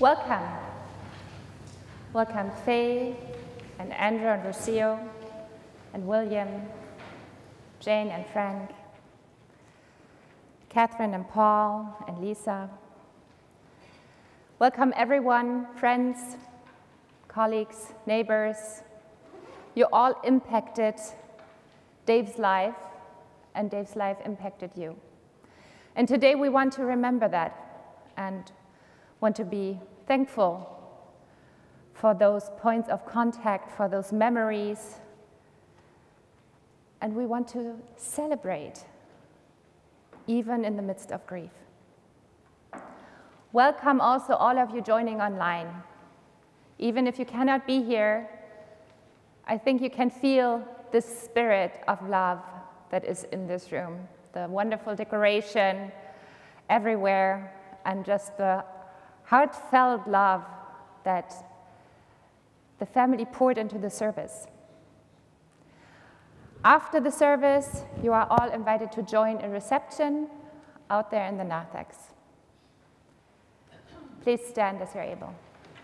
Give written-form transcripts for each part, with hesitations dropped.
Welcome. Welcome Faye and Andrew and Rocio and William, Jane and Frank, Catherine and Paul and Lisa. Welcome everyone, friends, colleagues, neighbors. You all impacted Dave's life, and Dave's life impacted you. And today we want to remember that and want to be thankful for those points of contact, for those memories. And we want to celebrate, even in the midst of grief. Welcome also all of you joining online. Even if you cannot be here, I think you can feel the spirit of love that is in this room, the wonderful decoration everywhere, and just the heartfelt love that the family poured into the service. After the service, you are all invited to join a reception out there in the narthex. Please stand as you're able.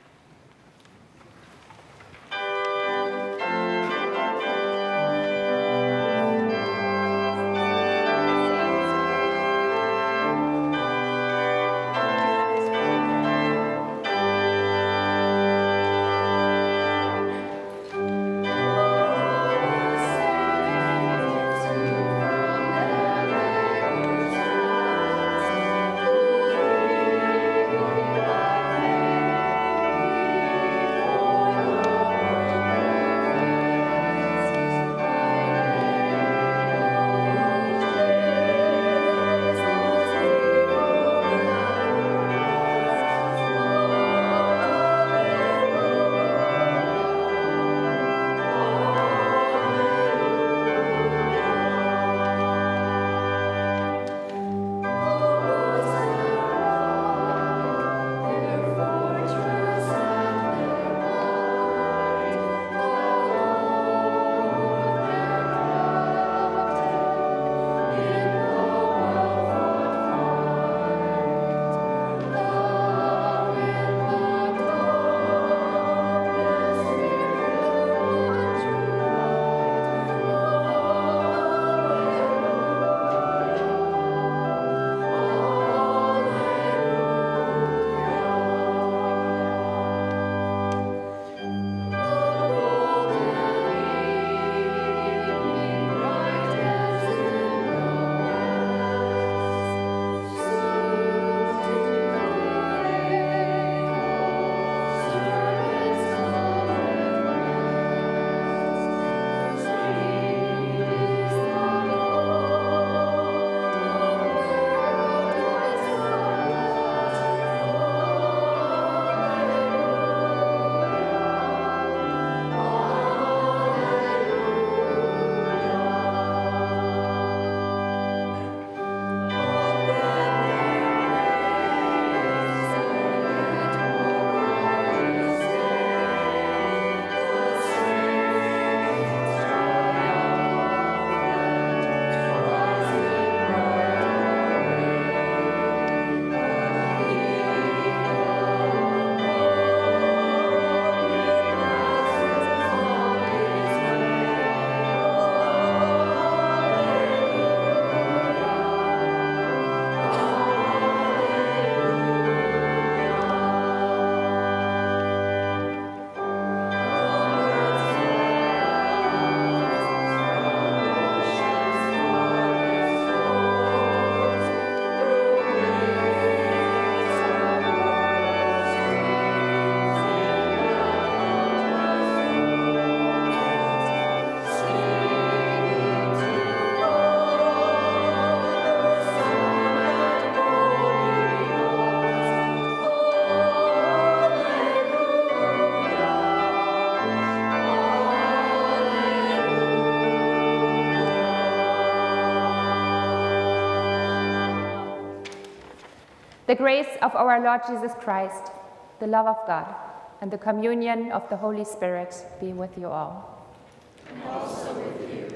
The grace of our Lord Jesus Christ, the love of God, and the communion of the Holy Spirit be with you all. And also with you.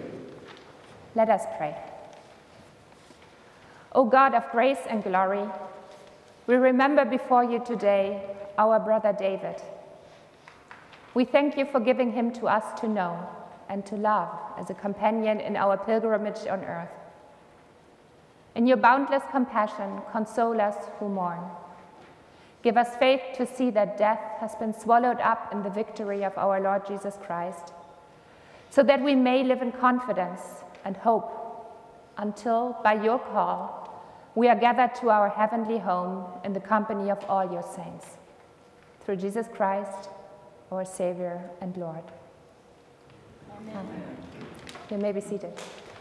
Let us pray. O God of grace and glory, We remember before you today our brother David. We thank you for giving him to us to know and to love as a companion in our pilgrimage on earth. In your boundless compassion, console us who mourn. Give us faith to see that death has been swallowed up in the victory of our Lord Jesus Christ, so that we may live in confidence and hope until, by your call, we are gathered to our heavenly home in the company of all your saints. Through Jesus Christ, our Savior and Lord. Amen. You may be seated.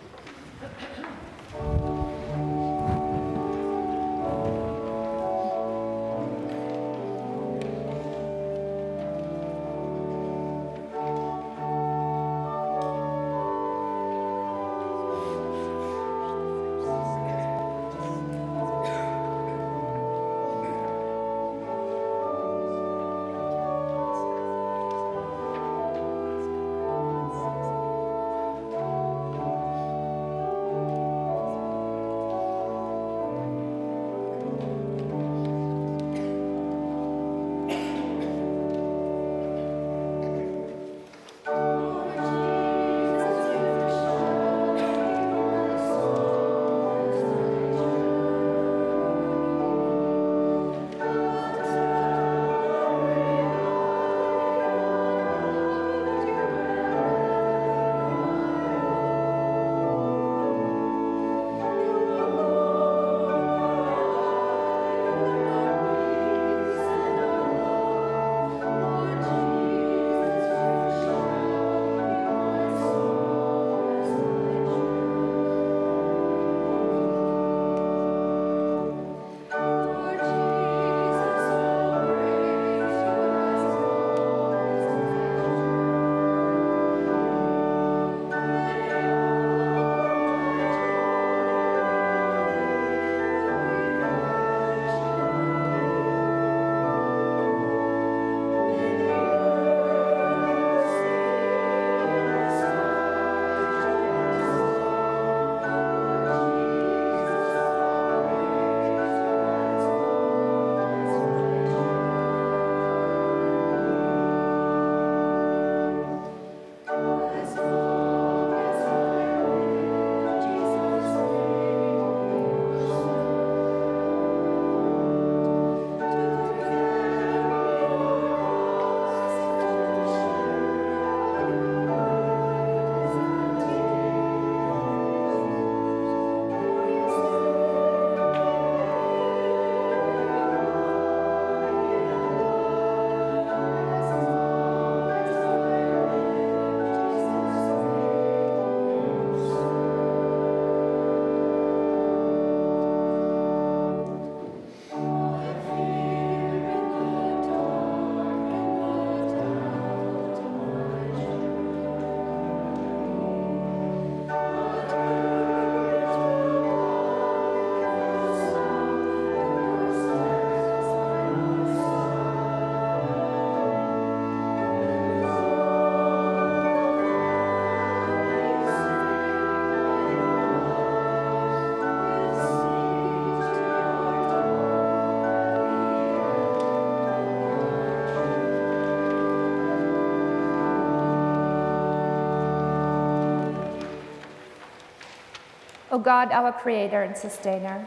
O God, our Creator and Sustainer,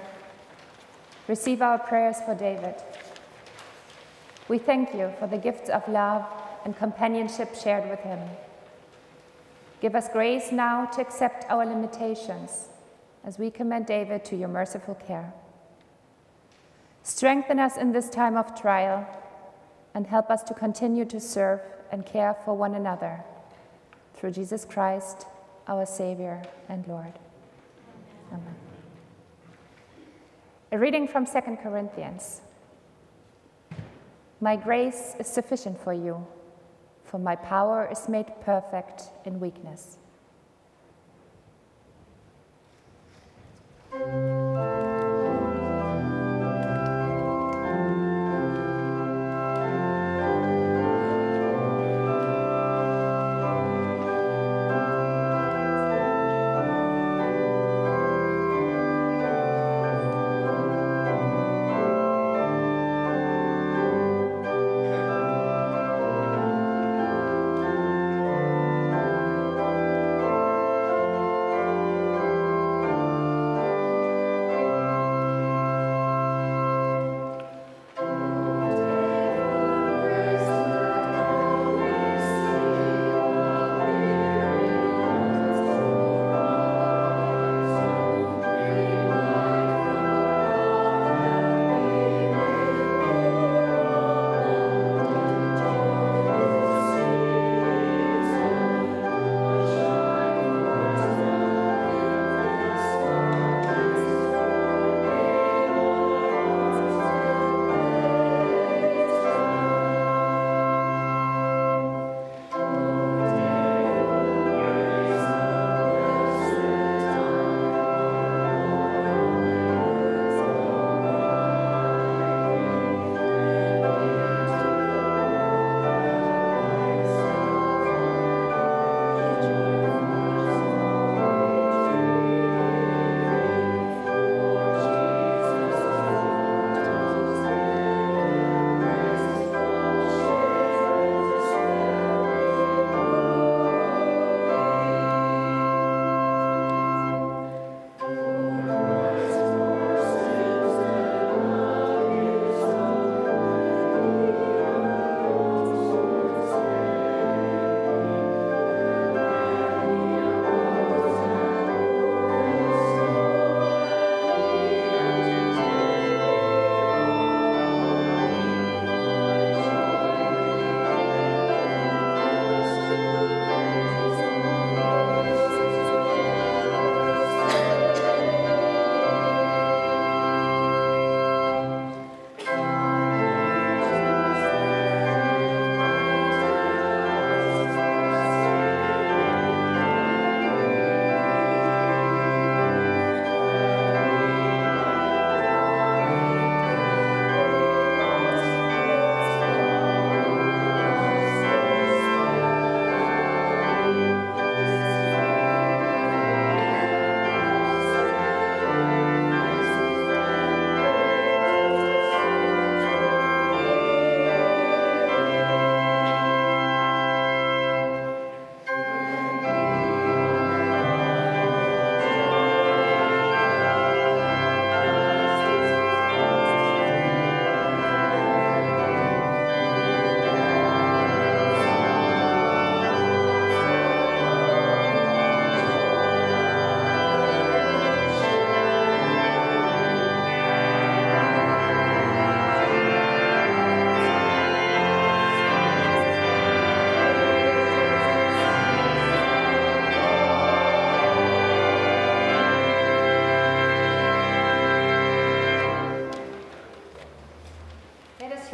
receive our prayers for David. We thank you for the gifts of love and companionship shared with him. Give us grace now to accept our limitations as we commend David to your merciful care. Strengthen us in this time of trial and help us to continue to serve and care for one another. Through Jesus Christ, our Savior and Lord. Amen. A reading from 2 Corinthians. My grace is sufficient for you, for my power is made perfect in weakness.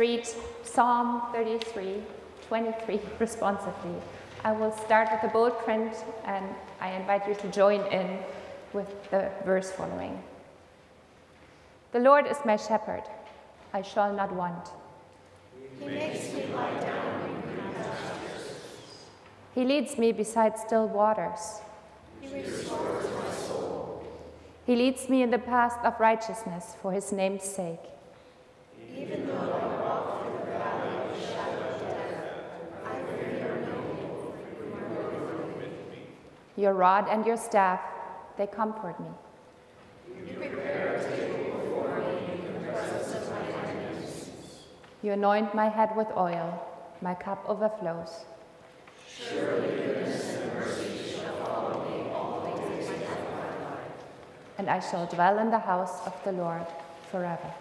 read Psalm 33, 23 responsively. I will start with the bold print, and I invite you to join in with the verse following. The Lord is my shepherd, I shall not want. He makes me lie down in green pastures. He leads me beside still waters. He restores my soul. He leads me in the path of righteousness for his name's sake. Even though I walk through the valley of the shadow of death, I fear no evil, for you are with me. Your rod and your staff, they comfort me. You prepare a table before me in the presence of my enemies. You anoint my head with oil, my cup overflows. Surely goodness and mercy shall follow me all the days of my life. And I shall dwell in the house of the Lord forever.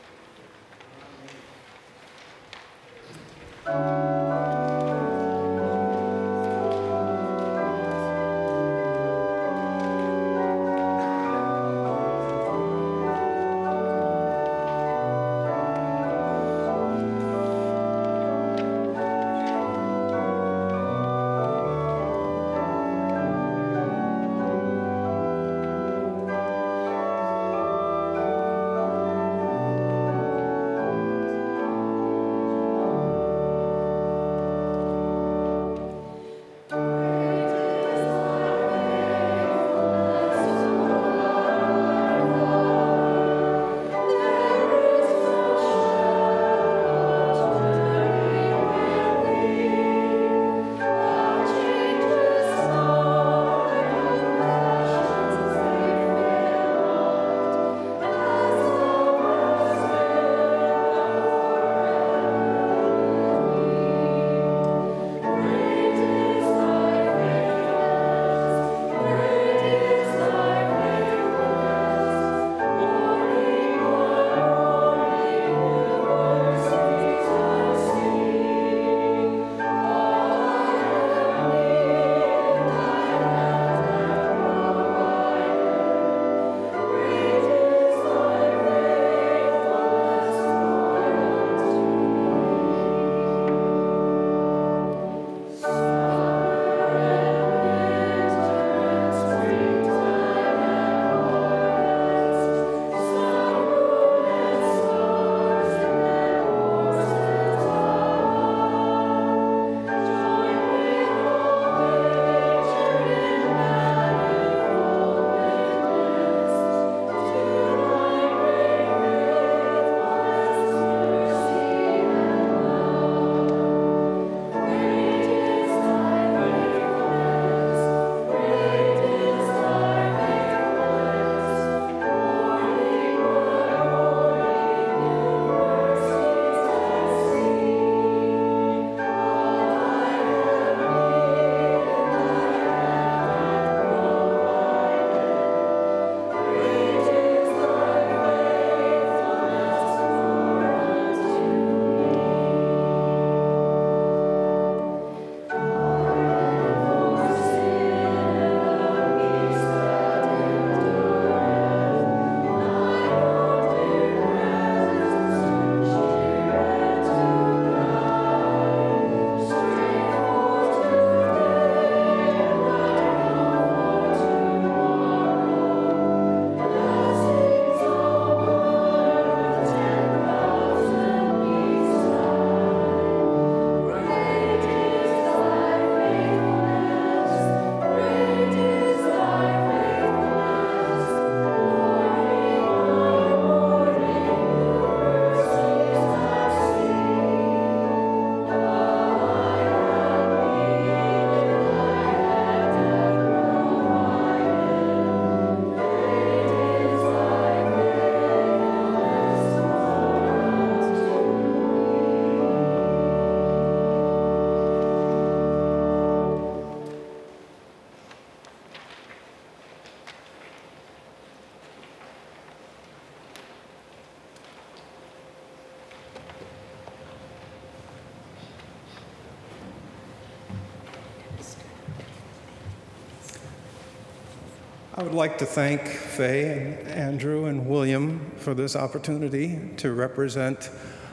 I would like to thank Faye and Andrew and William for this opportunity to represent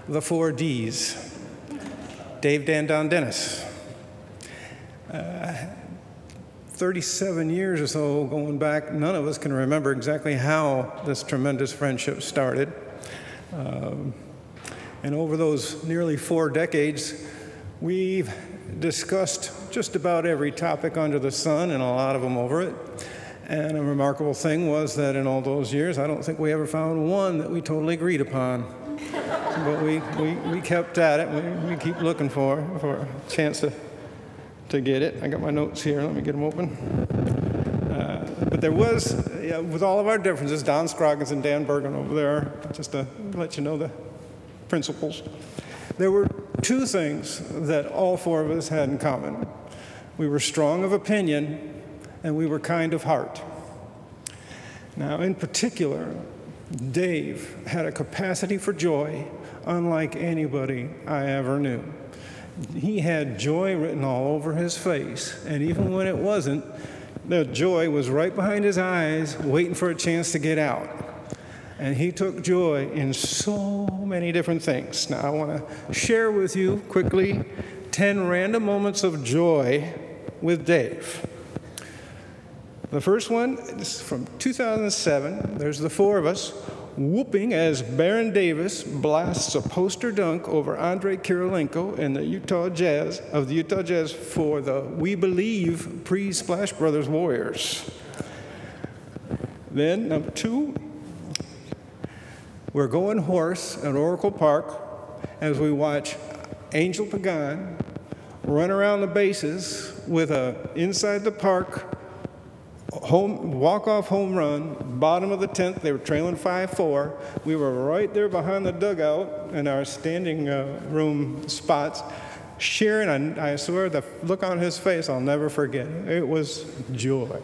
the 4 Ds. Dave, Dan, Don, Dennis. 37 years or so going back, none of us can remember exactly how this tremendous friendship started. And over those nearly 4 decades, we've discussed just about every topic under the sun, and a lot of them over it. And a remarkable thing was that in all those years, I don't think we ever found one that we totally agreed upon. But we kept at it. We keep looking for a chance to get it. I got my notes here. Let me get them open. But there was, with all of our differences, Don Scroggins and Dan Bergen over there, just to let you know the principles, there were 2 things that all 4 of us had in common. We were strong of opinion, and we were kind of heart. Now, in particular, Dave had a capacity for joy unlike anybody I ever knew. He had joy written all over his face, and even when it wasn't, the joy was right behind his eyes, waiting for a chance to get out. And he took joy in so many different things. Now, I want to share with you quickly 10 random moments of joy with Dave. The first one is from 2007. There's the 4 of us whooping as Baron Davis blasts a poster dunk over Andrei Kirilenko and the Utah Jazz for the We Believe pre-Splash Brothers Warriors. Then, number 2, we're going horse at Oracle Park as we watch Angel Pagan run around the bases with a inside the park walk-off home run, bottom of the 10th. They were trailing 5-4. We were right there behind the dugout in our standing room spots, cheering. And I swear the look on his face, I'll never forget. It was joy.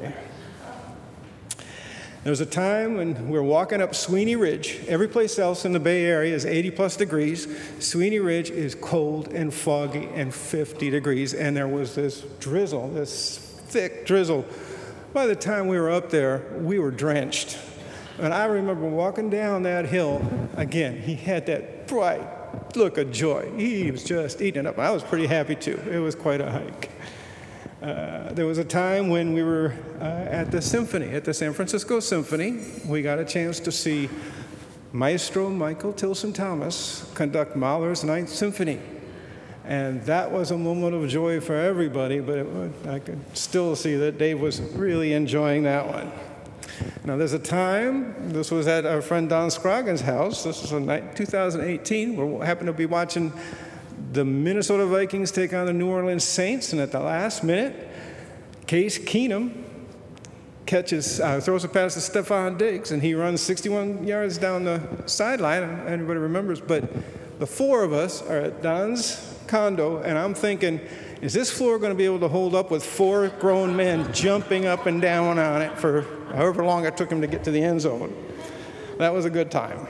There was a time when we were walking up Sweeney Ridge. Every place else in the Bay Area is 80-plus degrees. Sweeney Ridge is cold and foggy and 50 degrees. And there was this drizzle, this thick drizzle. By the time we were up there, we were drenched. And I remember walking down that hill. Again, he had that bright look of joy. He was just eating it up. I was pretty happy, too. It was quite a hike. There was a time when we were at the symphony, at the San Francisco Symphony. We got a chance to see Maestro Michael Tilson Thomas conduct Mahler's Ninth Symphony. And that was a moment of joy for everybody, but I could still see that Dave was really enjoying that one. Now, there's a time, this was at our friend Don Scroggins' house. This was in 2018. We happened to be watching the Minnesota Vikings take on the New Orleans Saints, and at the last minute, Case Keenum throws a pass to Stephon Diggs, and he runs 61 yards down the sideline. Anybody remembers? But the 4 of us are at Don's condo, and I'm thinking, is this floor going to be able to hold up with 4 grown men jumping up and down on it for however long it took him to get to the end zone? That was a good time.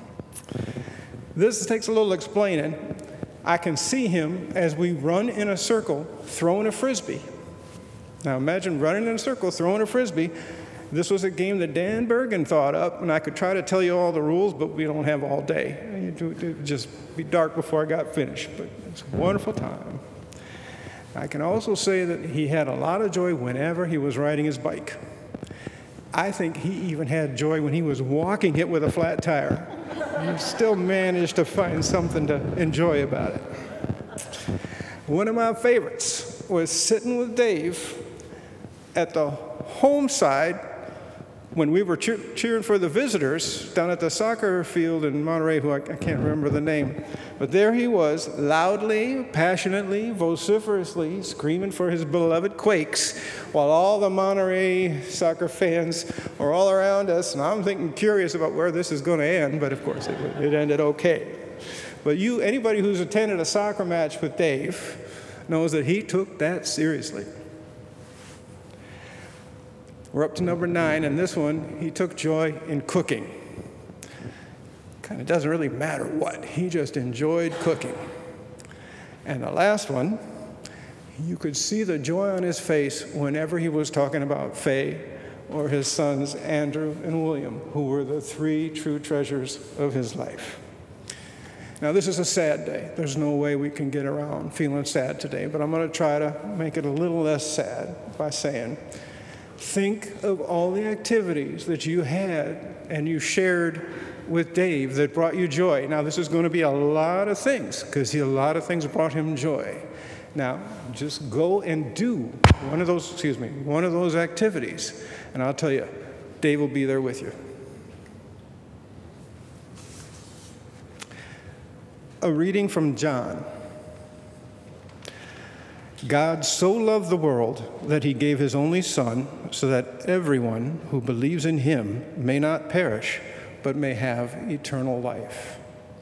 This takes a little explaining. I can see him as we run in a circle throwing a Frisbee. Now imagine running in a circle throwing a Frisbee. This was a game that Dan Bergen thought up, and I could try to tell you all the rules, but we don't have all day. It would just be dark before I got finished, but it's a wonderful time. I can also say that he had a lot of joy whenever he was riding his bike. I think he even had joy when he was walking it with a flat tire. He still managed to find something to enjoy about it. One of my favorites was sitting with Dave at the home side when we were cheering for the visitors down at the soccer field in Monterey, who I can't remember the name. But there he was, loudly, passionately, vociferously screaming for his beloved Quakes, while all the Monterey soccer fans were all around us. And I'm thinking, curious about where this is going to end, but of course it ended okay. But anybody who's attended a soccer match with Dave knows that he took that seriously. We're up to number 9, and this one, he took joy in cooking. Kind of doesn't really matter what. He just enjoyed cooking. And the last one, you could see the joy on his face whenever he was talking about Faye or his sons, Andrew and William, who were the 3 true treasures of his life. Now, this is a sad day. There's no way we can get around feeling sad today, but I'm going to try to make it a little less sad by saying, think of all the activities that you had and you shared with Dave that brought you joy. Now, this is going to be a lot of things, because a lot of things brought him joy. Now, just go and do one of those activities, and I'll tell you, Dave will be there with you. A reading from John. God so loved the world that he gave his only Son, so that everyone who believes in him may not perish, but may have eternal life.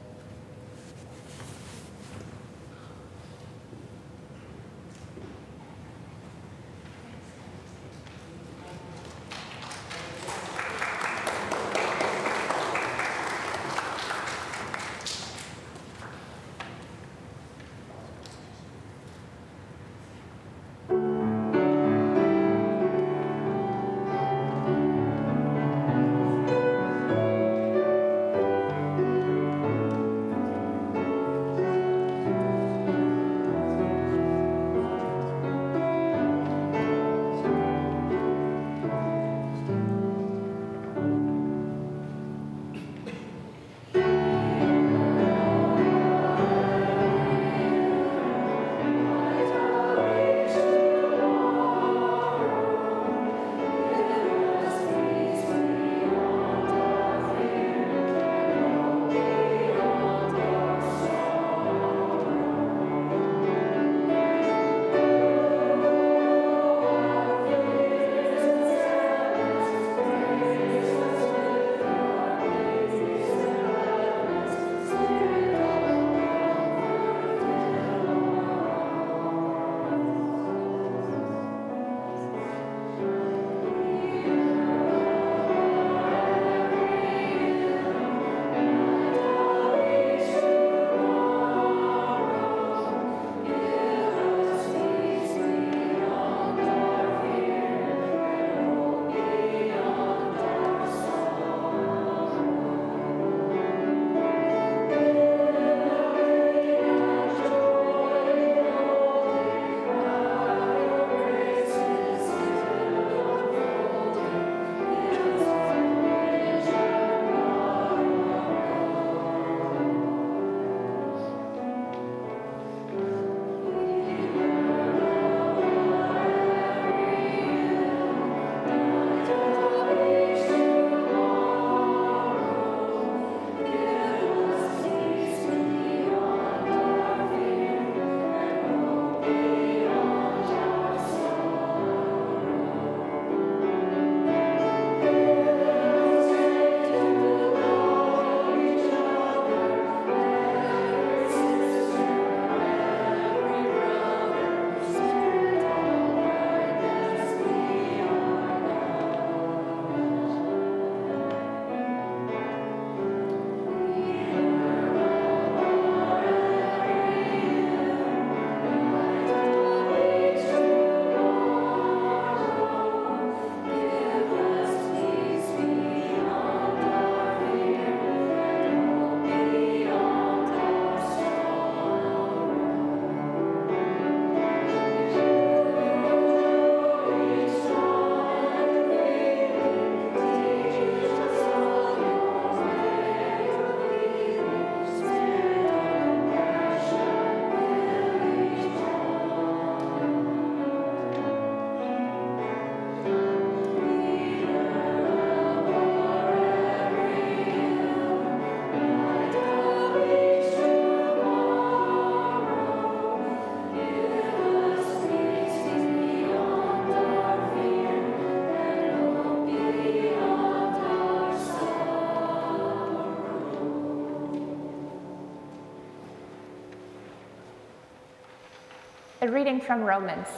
A reading from Romans.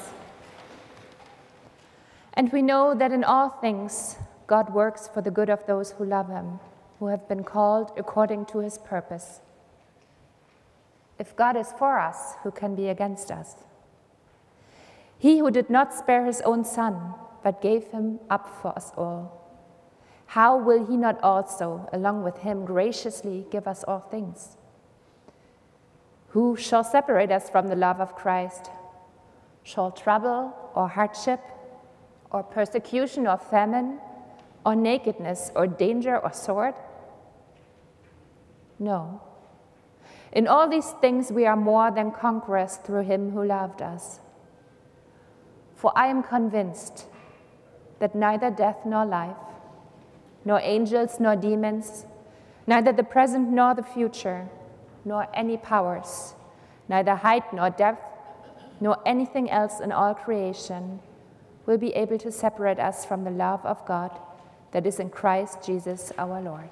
And we know that in all things God works for the good of those who love him, who have been called according to his purpose. If God is for us, who can be against us? He who did not spare his own son, but gave him up for us all, how will he not also, along with him, graciously give us all things? Who shall separate us from the love of Christ? Shall trouble or hardship or persecution or famine or nakedness or danger or sword? No. In all these things we are more than conquerors through him who loved us. For I am convinced that neither death nor life, nor angels nor demons, neither the present nor the future, nor any powers, neither height nor depth, nor anything else in all creation will be able to separate us from the love of God that is in Christ Jesus our Lord.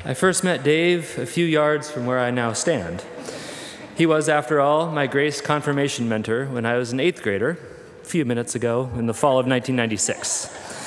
I first met Dave a few yards from where I now stand. He was, after all, my Grace confirmation mentor when I was an 8th grader, a few minutes ago in the fall of 1996.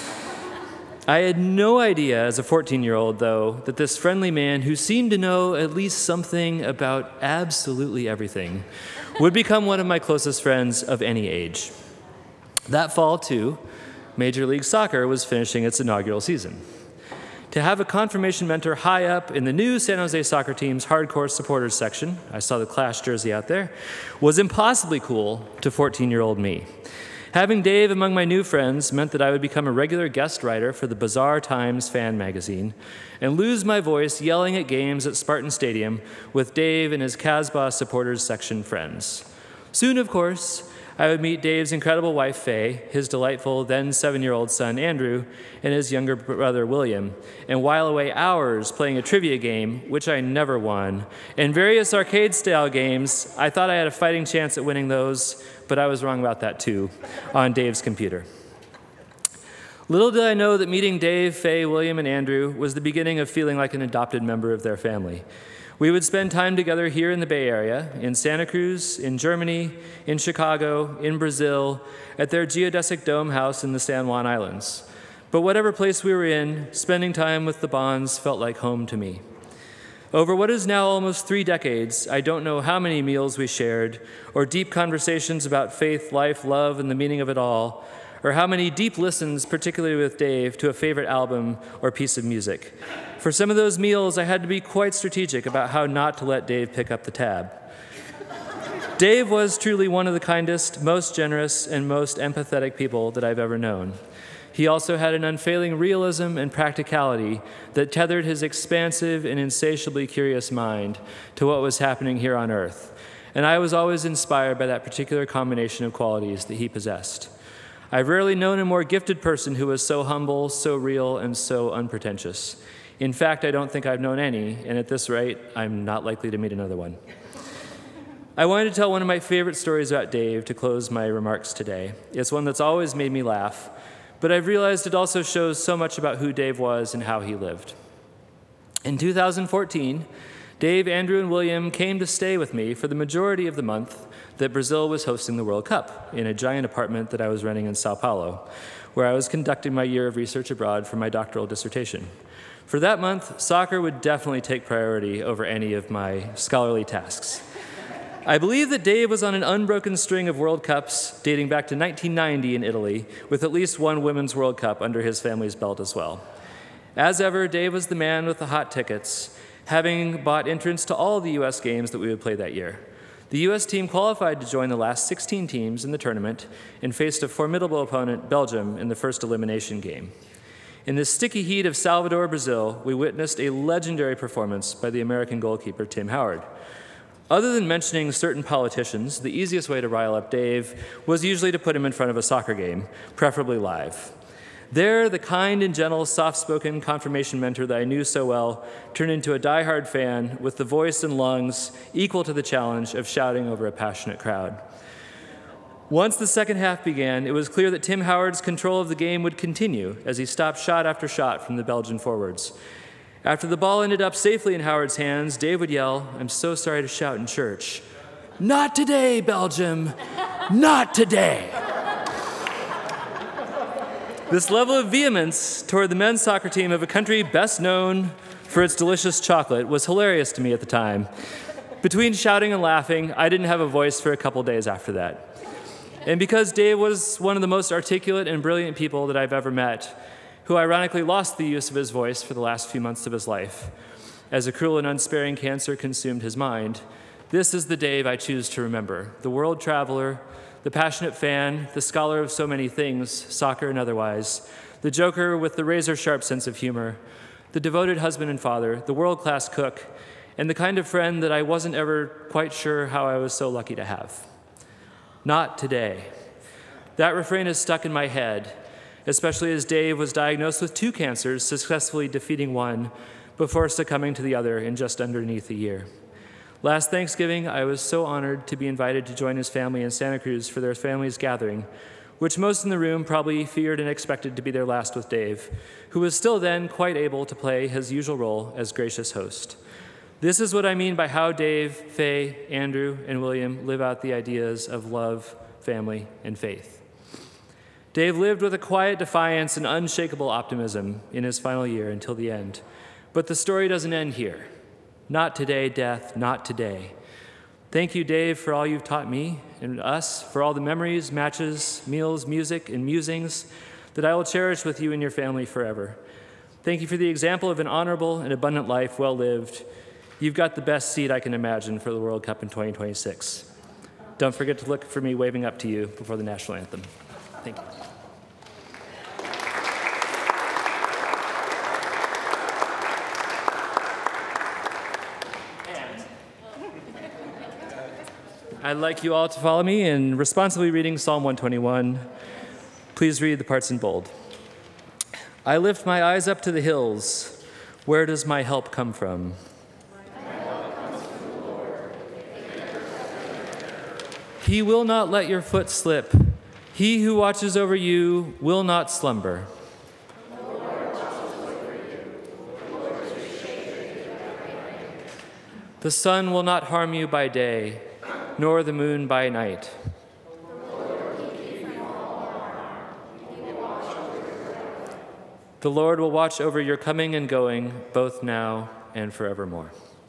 I had no idea as a 14-year-old, though, that this friendly man who seemed to know at least something about absolutely everything would become one of my closest friends of any age. That fall, too, Major League Soccer was finishing its inaugural season. To have a confirmation mentor high up in the new San Jose soccer team's hardcore supporters section, I saw the Clash jersey out there, was impossibly cool to 14-year-old me. Having Dave among my new friends meant that I would become a regular guest writer for the Bizarre Times fan magazine and lose my voice yelling at games at Spartan Stadium with Dave and his Casbah supporters section friends. Soon, of course, I would meet Dave's incredible wife, Faye, his delightful then 7-year-old son, Andrew, and his younger brother, William, and while away hours playing a trivia game, which I never won, and various arcade-style games. I thought I had a fighting chance at winning those, but I was wrong about that too, on Dave's computer. Little did I know that meeting Dave, Faye, William, and Andrew was the beginning of feeling like an adopted member of their family. We would spend time together here in the Bay Area, in Santa Cruz, in Germany, in Chicago, in Brazil, at their geodesic dome house in the San Juan Islands. But whatever place we were in, spending time with the Bohns felt like home to me. Over what is now almost 3 decades, I don't know how many meals we shared, or deep conversations about faith, life, love, and the meaning of it all, or how many deep listens, particularly with Dave, to a favorite album or piece of music. For some of those meals, I had to be quite strategic about how not to let Dave pick up the tab. Dave was truly one of the kindest, most generous, and most empathetic people that I've ever known. He also had an unfailing realism and practicality that tethered his expansive and insatiably curious mind to what was happening here on Earth. And I was always inspired by that particular combination of qualities that he possessed. I've rarely known a more gifted person who was so humble, so real, and so unpretentious. In fact, I don't think I've known any, and at this rate, I'm not likely to meet another one. I wanted to tell one of my favorite stories about Dave to close my remarks today. It's one that's always made me laugh, but I've realized it also shows so much about who Dave was and how he lived. In 2014, Dave, Andrew, and William came to stay with me for the majority of the month that Brazil was hosting the World Cup in a giant apartment that I was renting in Sao Paulo, where I was conducting my year of research abroad for my doctoral dissertation. For that month, soccer would definitely take priority over any of my scholarly tasks. I believe that Dave was on an unbroken string of World Cups dating back to 1990 in Italy, with at least one Women's World Cup under his family's belt as well. As ever, Dave was the man with the hot tickets, having bought entrance to all the U.S. games that we would play that year. The U.S. team qualified to join the last 16 teams in the tournament and faced a formidable opponent, Belgium, in the first elimination game. In the sticky heat of Salvador, Brazil, we witnessed a legendary performance by the American goalkeeper, Tim Howard. Other than mentioning certain politicians, the easiest way to rile up Dave was usually to put him in front of a soccer game, preferably live. There, the kind and gentle, soft-spoken confirmation mentor that I knew so well turned into a die-hard fan with the voice and lungs equal to the challenge of shouting over a passionate crowd. Once the second half began, it was clear that Tim Howard's control of the game would continue as he stopped shot after shot from the Belgian forwards. After the ball ended up safely in Howard's hands, Dave would yell, "I'm so sorry to shout in church, 'Not today, Belgium! Not today!'" This level of vehemence toward the men's soccer team of a country best known for its delicious chocolate was hilarious to me at the time. Between shouting and laughing, I didn't have a voice for a couple days after that. And because Dave was one of the most articulate and brilliant people that I've ever met, who ironically lost the use of his voice for the last few months of his life, as a cruel and unsparing cancer consumed his mind, this is the Dave I choose to remember, the world traveler, the passionate fan, the scholar of so many things, soccer and otherwise, the joker with the razor-sharp sense of humor, the devoted husband and father, the world-class cook, and the kind of friend that I wasn't ever quite sure how I was so lucky to have. Not today. That refrain is stuck in my head, especially as Dave was diagnosed with 2 cancers, successfully defeating one before succumbing to the other in just underneath a year. Last Thanksgiving, I was so honored to be invited to join his family in Santa Cruz for their family's gathering, which most in the room probably feared and expected to be their last with Dave, who was still then quite able to play his usual role as gracious host. This is what I mean by how Dave, Faye, Andrew, and William live out the ideas of love, family, and faith. Dave lived with a quiet defiance and unshakable optimism in his final year until the end. But the story doesn't end here. Not today, death, not today. Thank you, Dave, for all you've taught me and us, for all the memories, matches, meals, music, and musings that I will cherish with you and your family forever. Thank you for the example of an honorable and abundant life well lived. You've got the best seat I can imagine for the World Cup in 2026. Don't forget to look for me waving up to you before the national anthem. Thank you. I'd like you all to follow me in responsibly reading Psalm 121. Please read the parts in bold. I lift my eyes up to the hills. Where does my help come from? He will not let your foot slip. He who watches over you will not slumber. The sun will not harm you by day, nor the moon by night. The Lord will watch over your coming and going, both now and forevermore.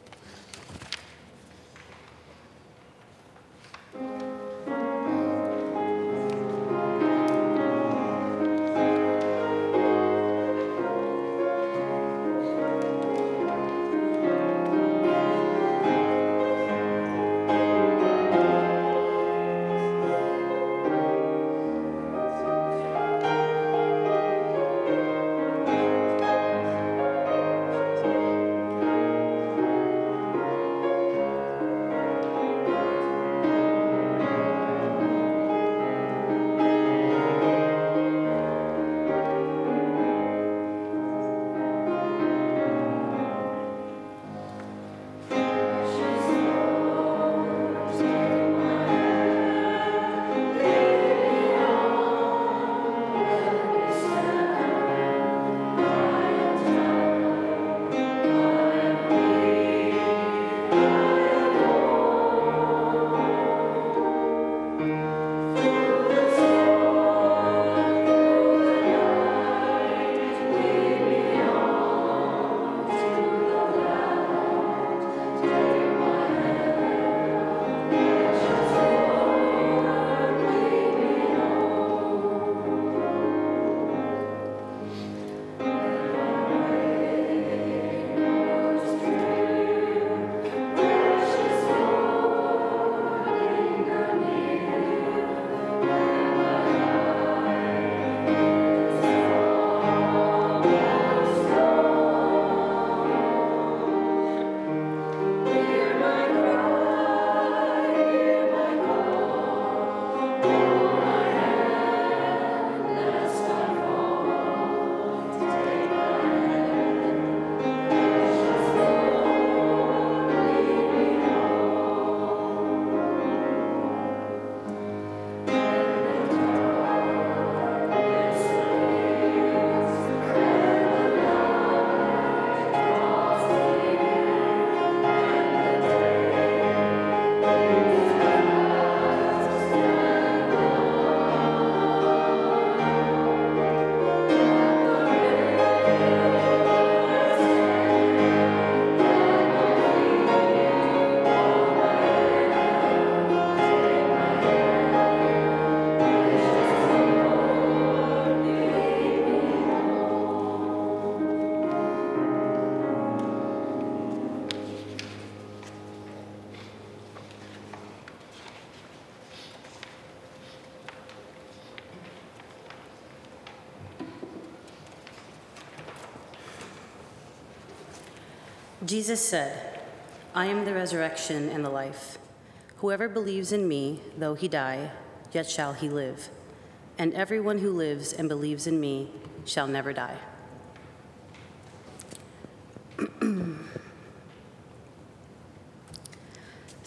Jesus said, I am the resurrection and the life. Whoever believes in me, though he die, yet shall he live. And everyone who lives and believes in me shall never die.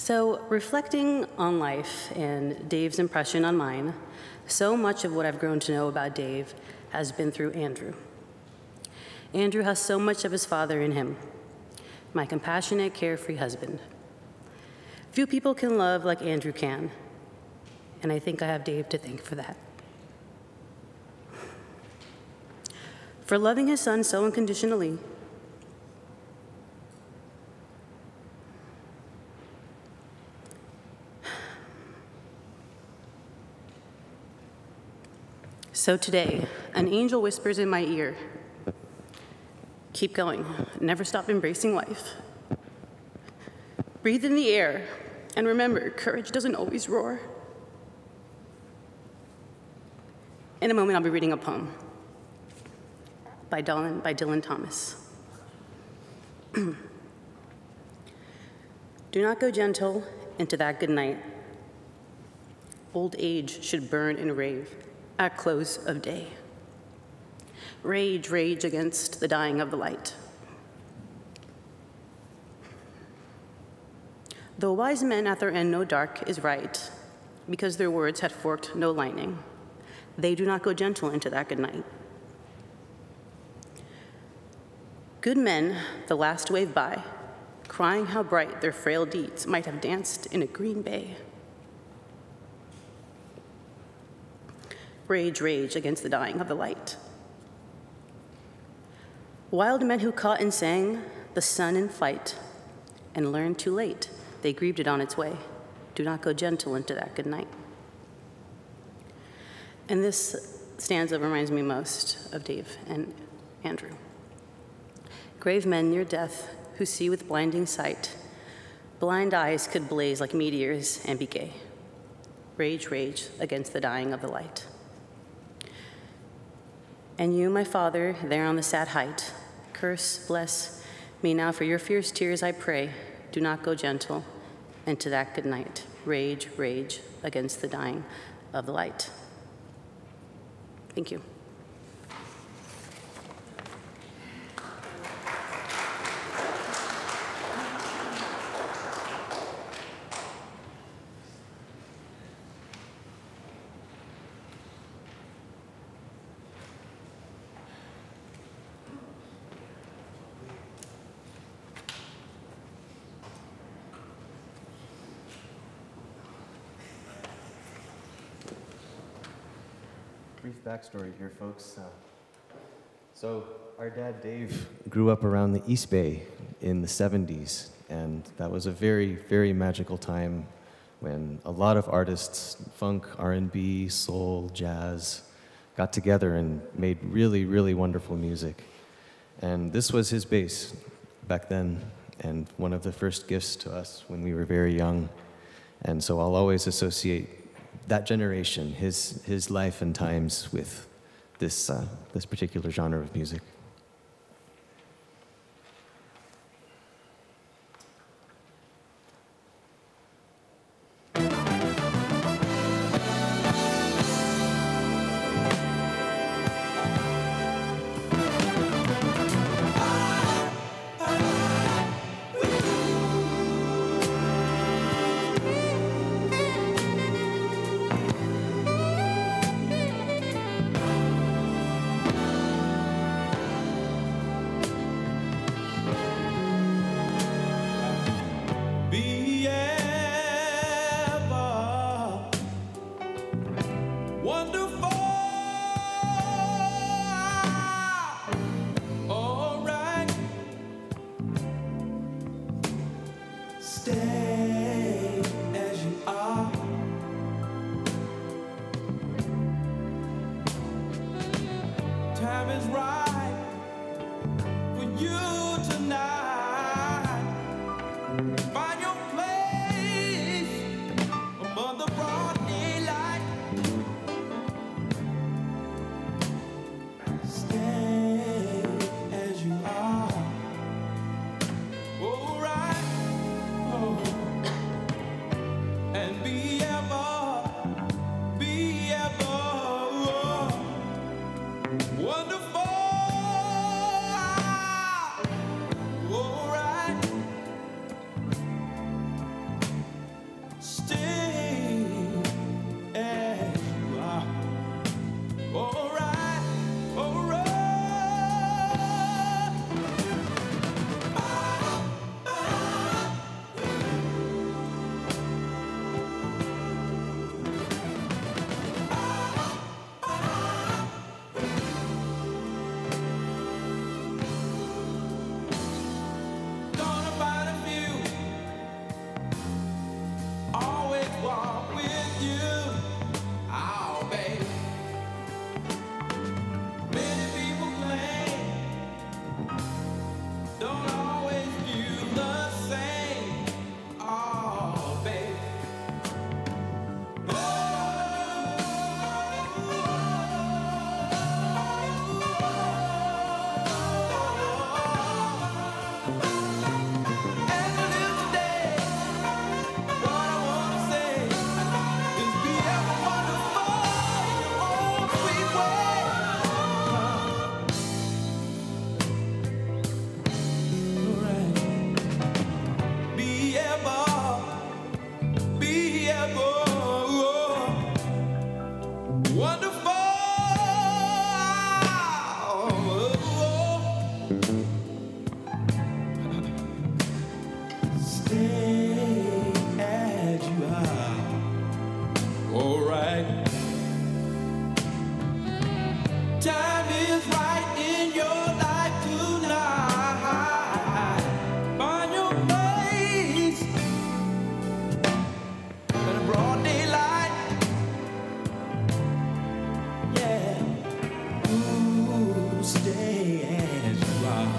So, reflecting on life and Dave's impression on mine, so much of what I've grown to know about Dave has been through Andrew. Andrew has so much of his father in him, my compassionate, carefree husband. Few people can love like Andrew can, and I think I have Dave to thank for that. For loving his son so unconditionally, so today, an angel whispers in my ear, keep going, never stop embracing life. Breathe in the air, and remember, courage doesn't always roar. In a moment, I'll be reading a poem by Dylan Thomas. Do not go gentle into that good night. Old age should burn and rave at close of day. Rage, rage against the dying of the light. Though wise men at their end know dark is right, because their words had forked no lightning, they do not go gentle into that good night. Good men, the last wave by, crying how bright their frail deeds might have danced in a green bay. Rage, rage against the dying of the light. Wild men who caught and sang the sun in flight and learned too late they grieved it on its way. Do not go gentle into that good night. And this stanza reminds me most of Dave and Andrew. Grave men near death who see with blinding sight, blind eyes could blaze like meteors and be gay. Rage, rage against the dying of the light. And you, my Father, there on the sad height, curse, bless me now for your fierce tears, I pray. Do not go gentle into that good night. Rage, rage against the dying of the light. Thank you. Brief backstory here, folks. So our dad, Dave, grew up around the East Bay in the 70s, and that was a very, very magical time when a lot of artists, funk, R&B, soul, jazz, got together and made really, really wonderful music. And this was his bass back then, and one of the first gifts to us when we were very young. And so I'll always associate that generation, his life and times with this particular genre of music. Wonderful. wonderful. Stay as you are. All right. Time is right in your life tonight. Find your place in a broad daylight. Yeah. Ooh, stay as you are.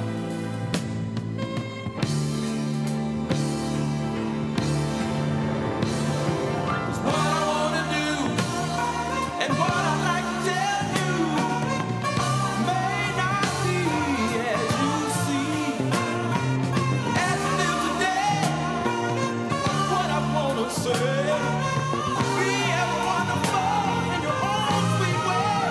It's what I wanna do and what I like to tell you may not be as you see. As I live today, what I wanna say. Be ever wonderful in your own sweet way.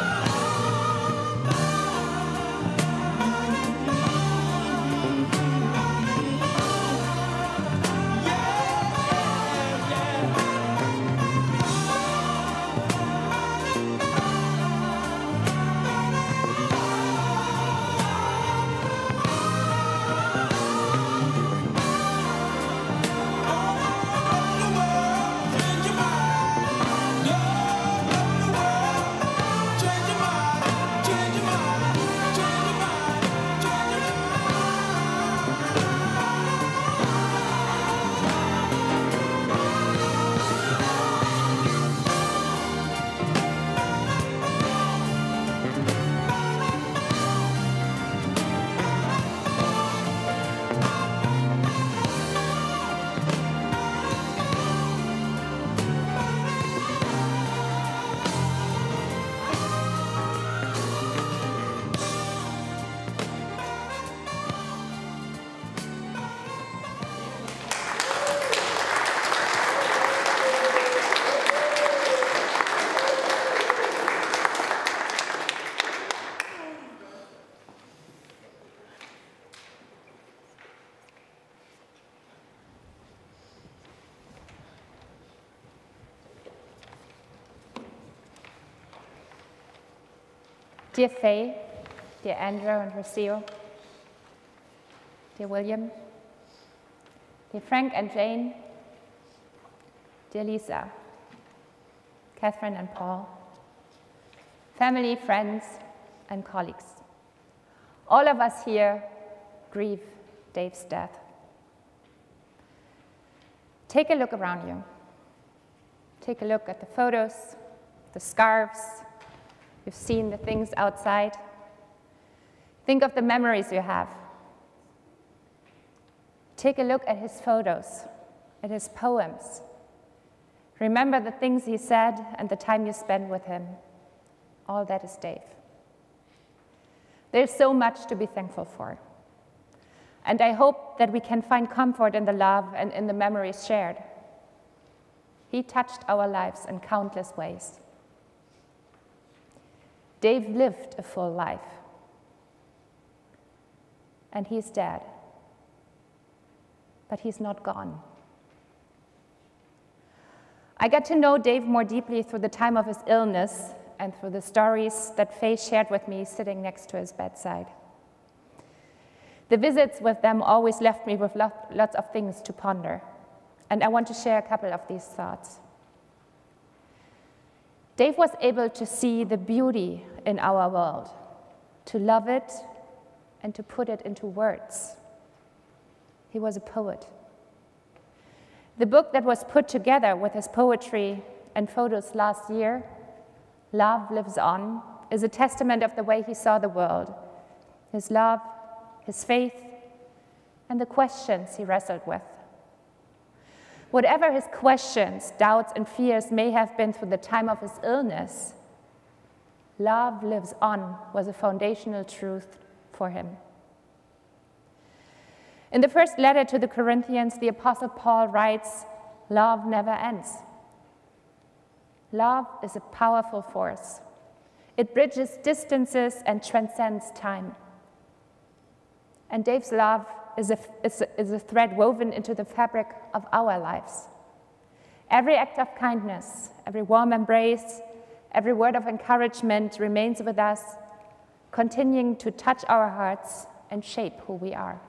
Dear Faye, dear Andrew and Rocio, dear William, dear Frank and Jane, dear Lisa, Catherine and Paul, family, friends, and colleagues. All of us here grieve Dave's death. Take a look around you. Take a look at the photos, the scarves. You've seen the things outside. Think of the memories you have. Take a look at his photos, at his poems. Remember the things he said and the time you spent with him. All that is Dave. There's so much to be thankful for. And I hope that we can find comfort in the love and in the memories shared. He touched our lives in countless ways. Dave lived a full life. And he's dead. But he's not gone. I got to know Dave more deeply through the time of his illness and through the stories that Faye shared with me sitting next to his bedside. The visits with them always left me with lots of things to ponder, and I want to share a couple of these thoughts. Dave was able to see the beauty in our world, to love it, and to put it into words. He was a poet. The book that was put together with his poetry and photos last year, Love Lives On, is a testament of the way he saw the world, his love, his faith, and the questions he wrestled with. Whatever his questions, doubts, and fears may have been through the time of his illness, love lives on was a foundational truth for him. In the first letter to the Corinthians, the Apostle Paul writes, "Love never ends." Love is a powerful force. It bridges distances and transcends time. And Dave's love is a thread woven into the fabric of our lives. Every act of kindness, every warm embrace, Every word of encouragement remains with us, continuing to touch our hearts and shape who we are.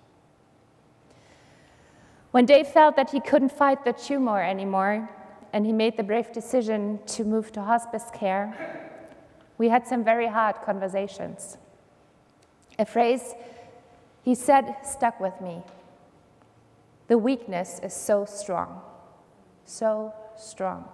When Dave felt that he couldn't fight the tumor anymore, and he made the brave decision to move to hospice care, we had some very hard conversations. A phrase he said stuck with me. The weakness is so strong, so strong.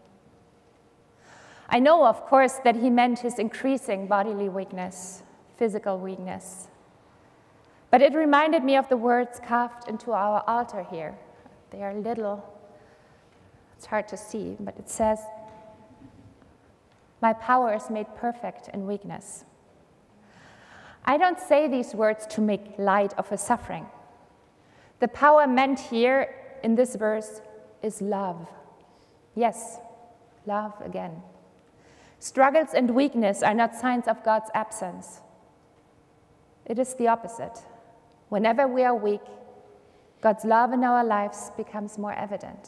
I know, of course, that he meant his increasing bodily weakness, physical weakness. But it reminded me of the words carved into our altar here. They are little, it's hard to see, but it says, "My power is made perfect in weakness." I don't say these words to make light of his suffering. The power meant here in this verse is love. Yes, love again. Struggles and weakness are not signs of God's absence. It is the opposite. Whenever we are weak, God's love in our lives becomes more evident.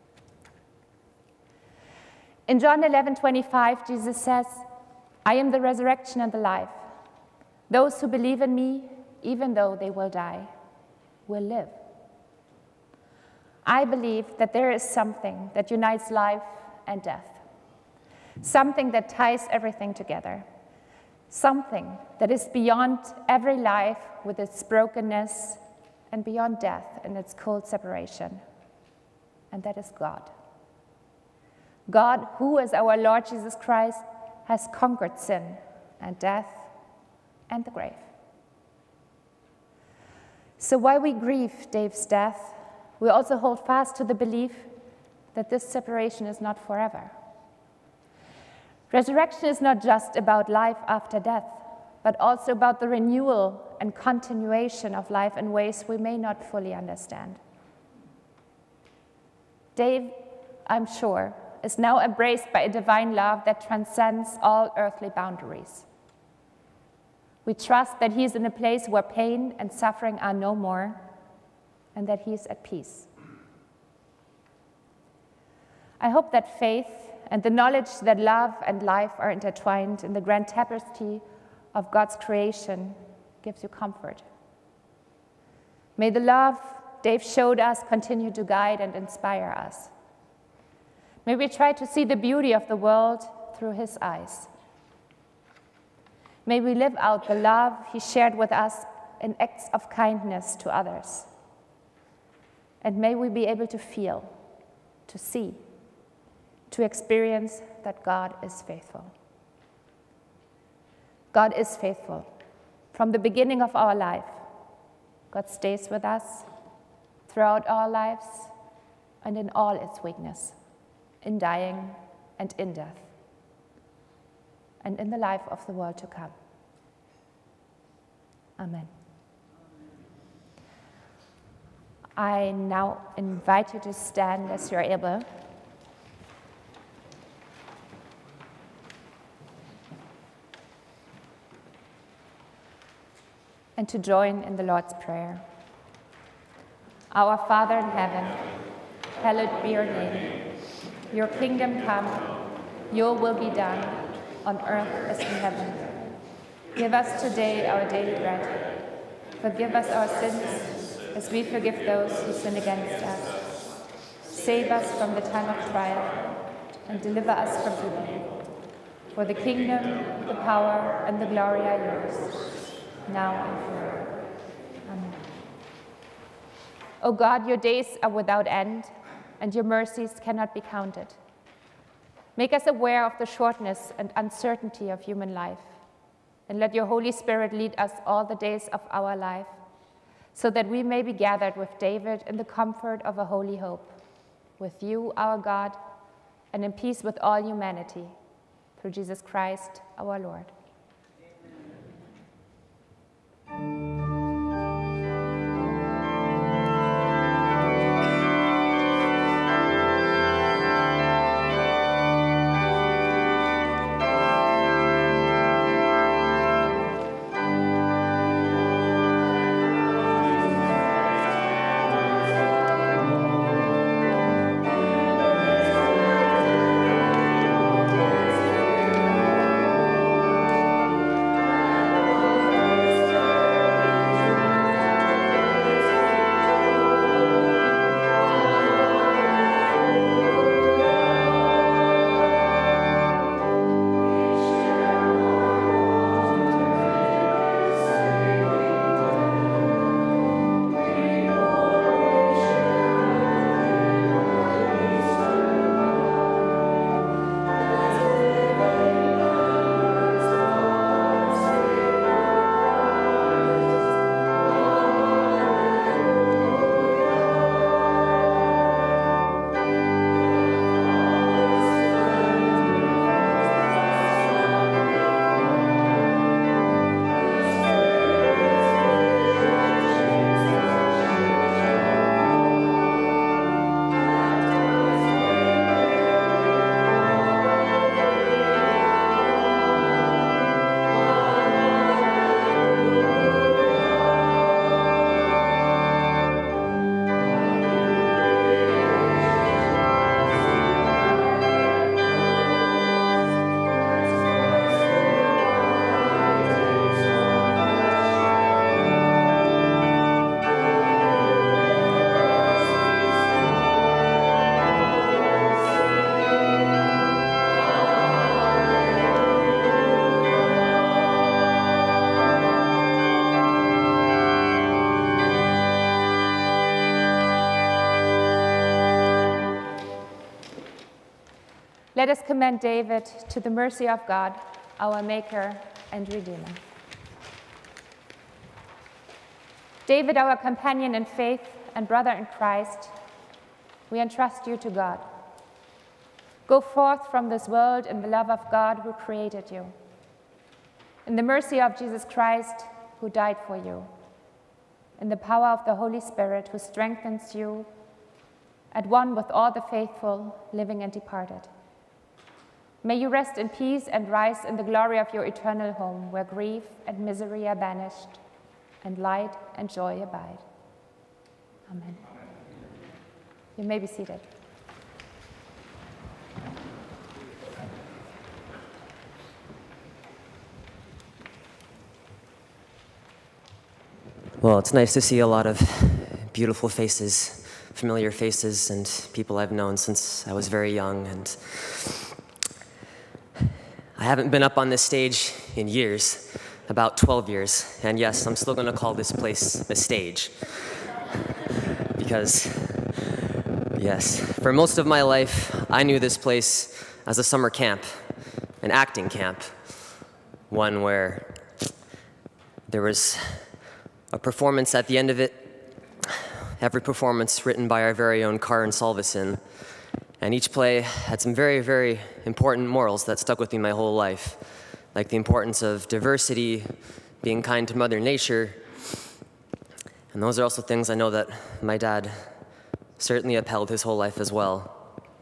In John 11:25, Jesus says, "I am the resurrection and the life. Those who believe in me, even though they will die, will live." I believe that there is something that unites life and death, something that ties everything together, something that is beyond every life with its brokenness and beyond death and its cold separation, and that is God. God, who as our Lord Jesus Christ has conquered sin and death and the grave. So while we grieve Dave's death, we also hold fast to the belief that this separation is not forever. Resurrection is not just about life after death, but also about the renewal and continuation of life in ways we may not fully understand. Dave, I'm sure, is now embraced by a divine love that transcends all earthly boundaries. We trust that he is in a place where pain and suffering are no more, and that he is at peace. I hope that faith and the knowledge that love and life are intertwined in the grand tapestry of God's creation gives you comfort. May the love Dave showed us continue to guide and inspire us. May we try to see the beauty of the world through his eyes. May we live out the love he shared with us in acts of kindness to others. And may we be able to feel, to see, to experience that God is faithful. God is faithful. From the beginning of our life, God stays with us throughout our lives and in all its weakness, in dying and in death, and in the life of the world to come. Amen. I now invite you to stand as you're able. And to join in the Lord's Prayer. Our Father in heaven, hallowed be your name. Your kingdom come, your will be done, on earth as in heaven. Give us today our daily bread. Forgive us our sins, as we forgive those who sin against us. Save us from the time of trial, and deliver us from evil. For the kingdom, the power, and the glory are yours, now and forever. Amen. O God, your days are without end, and your mercies cannot be counted. Make us aware of the shortness and uncertainty of human life, and let your Holy Spirit lead us all the days of our life, so that we may be gathered with David in the comfort of a holy hope, with you, our God, and in peace with all humanity, through Jesus Christ, our Lord. Let us commend David to the mercy of God, our Maker and Redeemer. David, our companion in faith and brother in Christ, we entrust you to God. Go forth from this world in the love of God who created you, in the mercy of Jesus Christ who died for you, in the power of the Holy Spirit who strengthens you, at one with all the faithful, living and departed. May you rest in peace and rise in the glory of your eternal home, where grief and misery are banished, and light and joy abide. Amen. You may be seated. Well, it's nice to see a lot of beautiful faces, familiar faces, and people I've known since I was very young. And I haven't been up on this stage in years, about 12 years. And yes, I'm still going to call this place a stage. Because, yes, for most of my life, I knew this place as a summer camp, an acting camp, one where there was a performance at the end of it, every performance written by our very own Karin Salveson. And each play had some very, very important morals that stuck with me my whole life, like the importance of diversity, being kind to Mother Nature. And those are also things I know that my dad certainly upheld his whole life as well.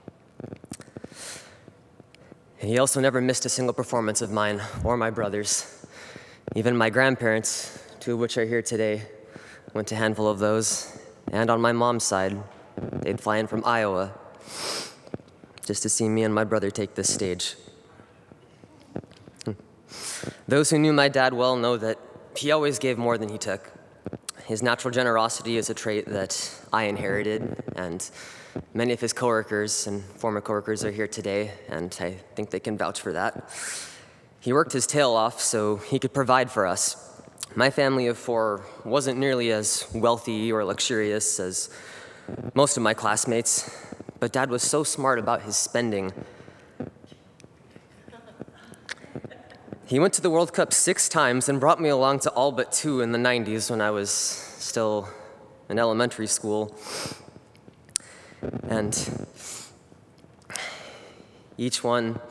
And he also never missed a single performance of mine or my brothers. Even my grandparents, two of which are here today, went to a handful of those. And on my mom's side, they'd fly in from Iowa just to see me and my brother take this stage. Those who knew my dad well know that he always gave more than he took. His natural generosity is a trait that I inherited, and many of his coworkers and former coworkers are here today, and I think they can vouch for that. He worked his tail off so he could provide for us. My family of four wasn't nearly as wealthy or luxurious as most of my classmates, but Dad was so smart about his spending. He went to the World Cup 6 times and brought me along to all but 2 in the 90s when I was still in elementary school. And each one,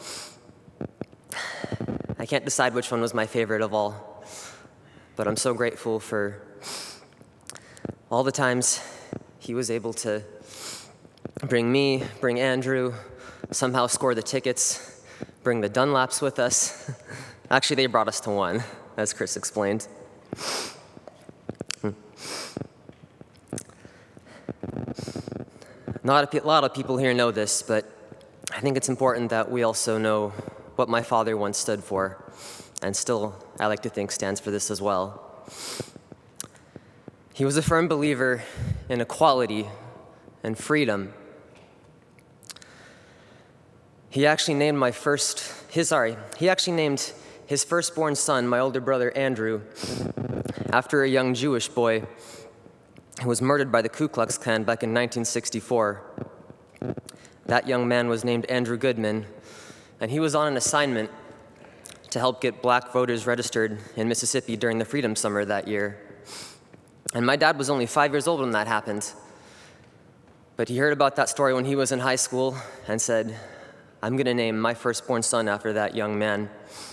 I can't decide which one was my favorite of all, but I'm so grateful for all the times he was able to bring me, bring Andrew, somehow score the tickets, bring the Dunlaps with us. Actually, they brought us to one, as Chris explained. Not a lot of people here know this, but I think it's important that we also know what my father once stood for, and still, I like to think, stands for this as well. He was a firm believer in equality and freedom. He actually named his firstborn son, my older brother Andrew, after a young Jewish boy who was murdered by the Ku Klux Klan back in 1964. That young man was named Andrew Goodman, and he was on an assignment to help get black voters registered in Mississippi during the Freedom Summer that year. And my dad was only 5 years old when that happened. But he heard about that story when he was in high school and said, "I'm going to name my firstborn son after that young man."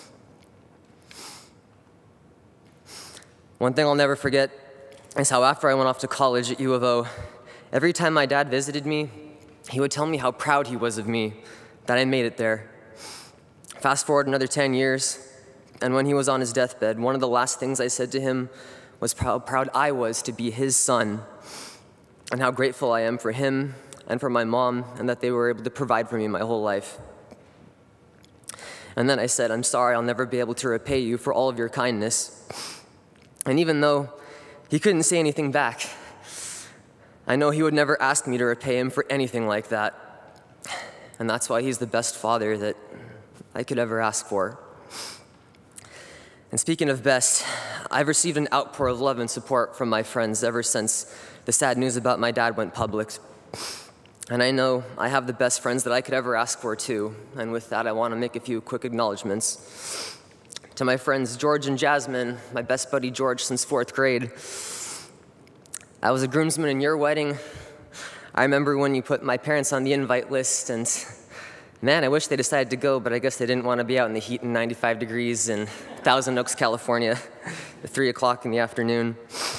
One thing I'll never forget is how after I went off to college at U of O, every time my dad visited me, he would tell me how proud he was of me, that I made it there. Fast forward another 10 years, and when he was on his deathbed, one of the last things I said to him was how proud I was to be his son, and how grateful I am for him and for my mom, and that they were able to provide for me my whole life. And then I said, "I'm sorry, I'll never be able to repay you for all of your kindness." And even though he couldn't say anything back, I know he would never ask me to repay him for anything like that. And that's why he's the best father that I could ever ask for. And speaking of best, I've received an outpour of love and support from my friends ever since the sad news about my dad went public. And I know I have the best friends that I could ever ask for, too. And with that, I want to make a few quick acknowledgments. To my friends George and Jasmine, my best buddy George since 4th grade. I was a groomsman in your wedding. I remember when you put my parents on the invite list, and man, I wish they decided to go, but I guess they didn't want to be out in the heat in 95 degrees in Thousand Oaks, California at 3 o'clock in the afternoon.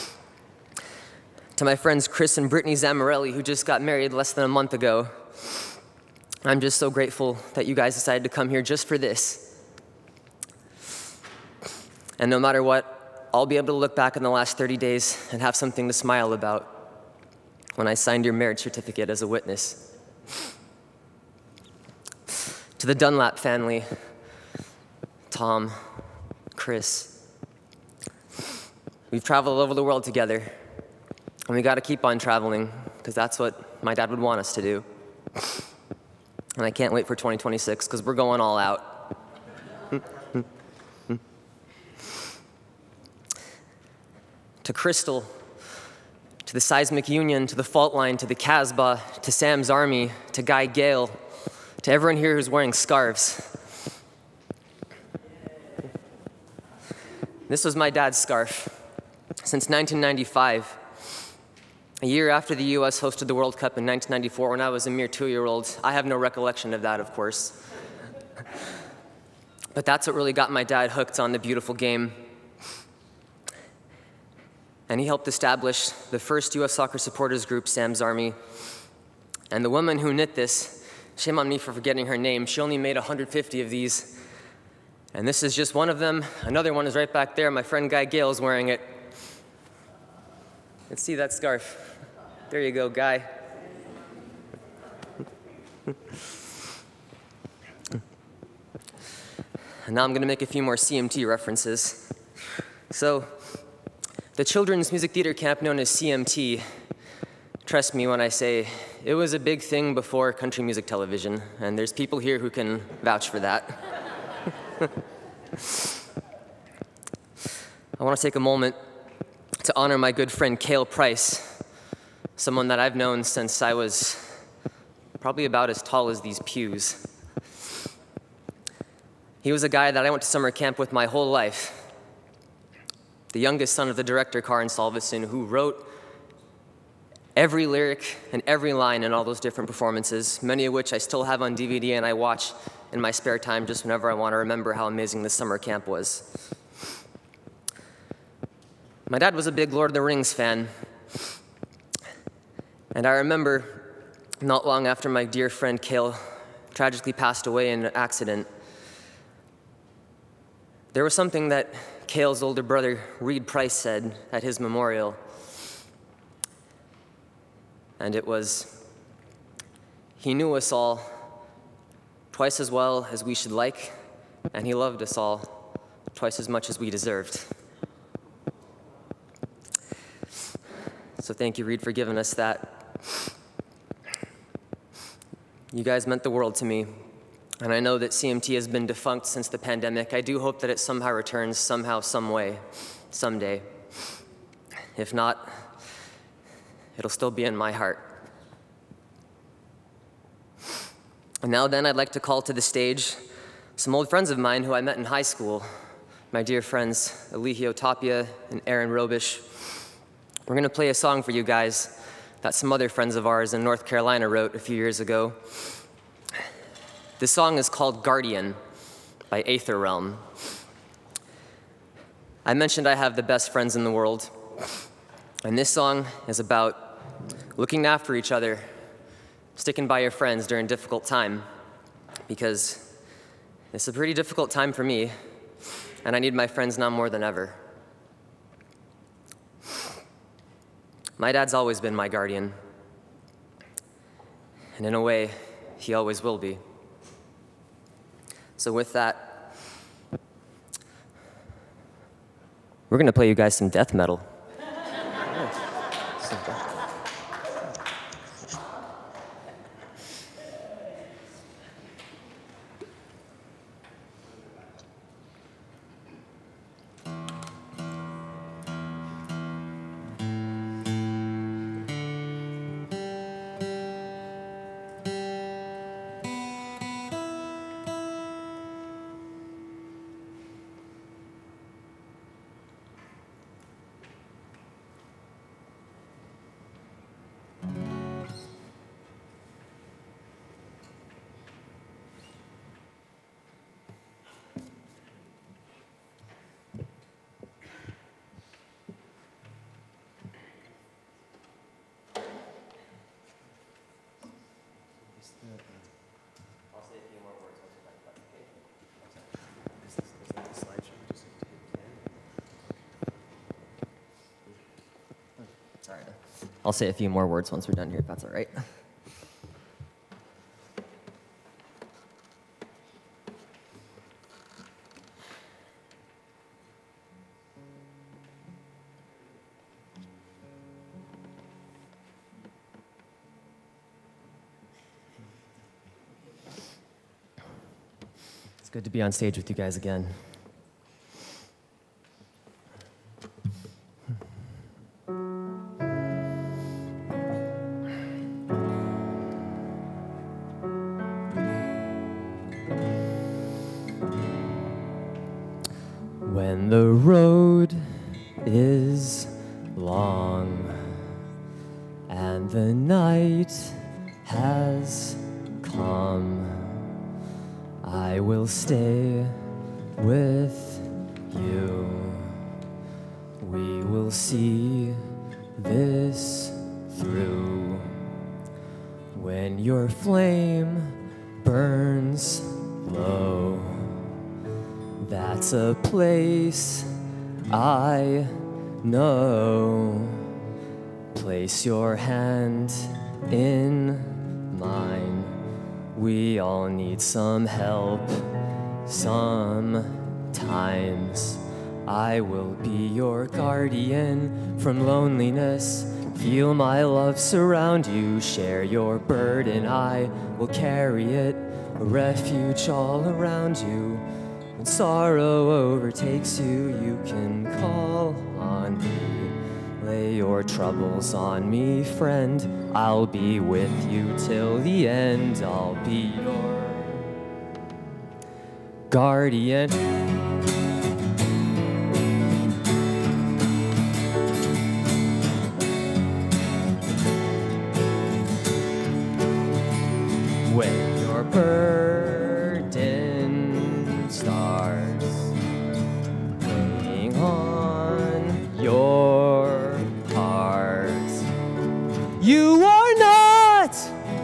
To my friends Chris and Brittany Zamorelli, who just got married less than a month ago, I'm just so grateful that you guys decided to come here just for this. And no matter what, I'll be able to look back in the last 30 days and have something to smile about when I signed your marriage certificate as a witness. To the Dunlap family, Tom, Chris, we've traveled all over the world together, and we gotta keep on traveling, because that's what my dad would want us to do. And I can't wait for 2026, because we're going all out. To Crystal, to the Seismic Union, to the Fault Line, to the Casbah, to Sam's Army, to Guy Gale, to everyone here who's wearing scarves. This was my dad's scarf. Since 1995, a year after the US hosted the World Cup in 1994, when I was a mere 2-year-old. I have no recollection of that, of course. But that's what really got my dad hooked on the beautiful game. And he helped establish the first US soccer supporters group, Sam's Army. And the woman who knit this, shame on me for forgetting her name, she only made 150 of these. And this is just one of them. Another one is right back there. My friend Guy Gale is wearing it. Let's see that scarf. There you go, Guy. And now I'm going to make a few more CMT references. So, the Children's Music Theater Camp known as CMT, trust me when I say it was a big thing before country music television, and there's people here who can vouch for that. I want to take a moment to honor my good friend Cale Price, someone that I've known since I was probably about as tall as these pews. He was a guy that I went to summer camp with my whole life. The youngest son of the director, Karin Salveson, who wrote every lyric and every line in all those different performances, many of which I still have on DVD and I watch in my spare time just whenever I want to remember how amazing this summer camp was. My dad was a big Lord of the Rings fan, and I remember not long after my dear friend Cale tragically passed away in an accident, there was something that Cale's older brother, Reed Price, said at his memorial. And it was, he knew us all twice as well as we should like, and he loved us all twice as much as we deserved. So thank you, Reed, for giving us that. You guys meant the world to me. And I know that CMT has been defunct since the pandemic. I do hope that it somehow returns, somehow, some way, someday. If not, it'll still be in my heart. And now then, I'd like to call to the stage some old friends of mine who I met in high school, my dear friends Eligio Tapia and Aaron Robish. We're gonna play a song for you guys that some other friends of ours in North Carolina wrote a few years ago. This song is called Guardian by Aether Realm. I mentioned I have the best friends in the world, and this song is about looking after each other, sticking by your friends during a difficult time, because it's a pretty difficult time for me, and I need my friends now more than ever. My dad's always been my guardian, and in a way, he always will be. So with that, we're gonna play you guys some death metal. Sorry. I'll say a few more words once we're done here, if that's all right. It's good to be on stage with you guys again. When the road is long and the night has come, I will stay with you. We will see this through. When your flame burns low, that's a place I know. Place your hand in mine. We all need some help sometimes. I will be your guardian from loneliness. Feel my love surround you. Share your burden, I will carry it. A refuge all around you. When sorrow overtakes you, you can call on me. Lay your troubles on me, friend. I'll be with you till the end. I'll be your guardian. When your burden starts weighing on your heart, you are not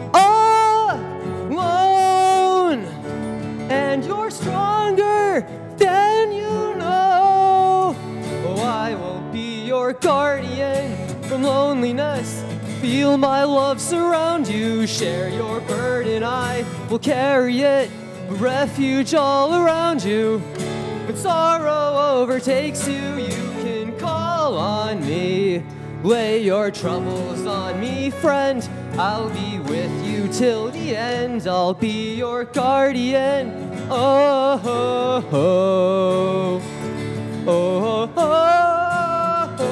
alone, and you're stronger than you know. Oh, I will be your guardian from loneliness. Feel my love surround you. Share your burden, I will carry it. A refuge all around you. When sorrow overtakes you, you can call on me. Lay your troubles on me, friend. I'll be with you till the end. I'll be your guardian. Oh, oh, oh, oh, oh, oh, oh.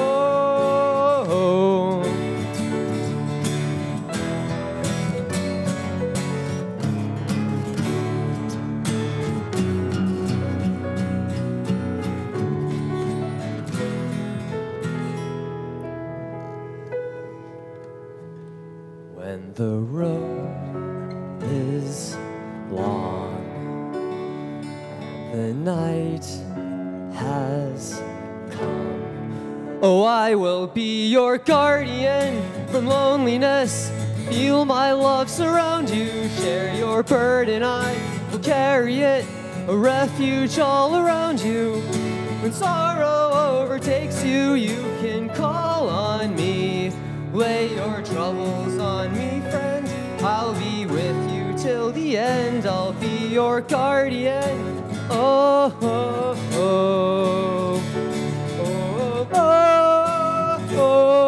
When the road is long and the night has come, oh, I will be your guardian from loneliness. Feel my love surround you. Share your burden, I will carry it. A refuge all around you. When sorrow overtakes you, you can call on me. Lay your troubles on me, friend. I'll be with you till the end. I'll be your guardian. Oh, oh, oh, oh, oh, oh, oh.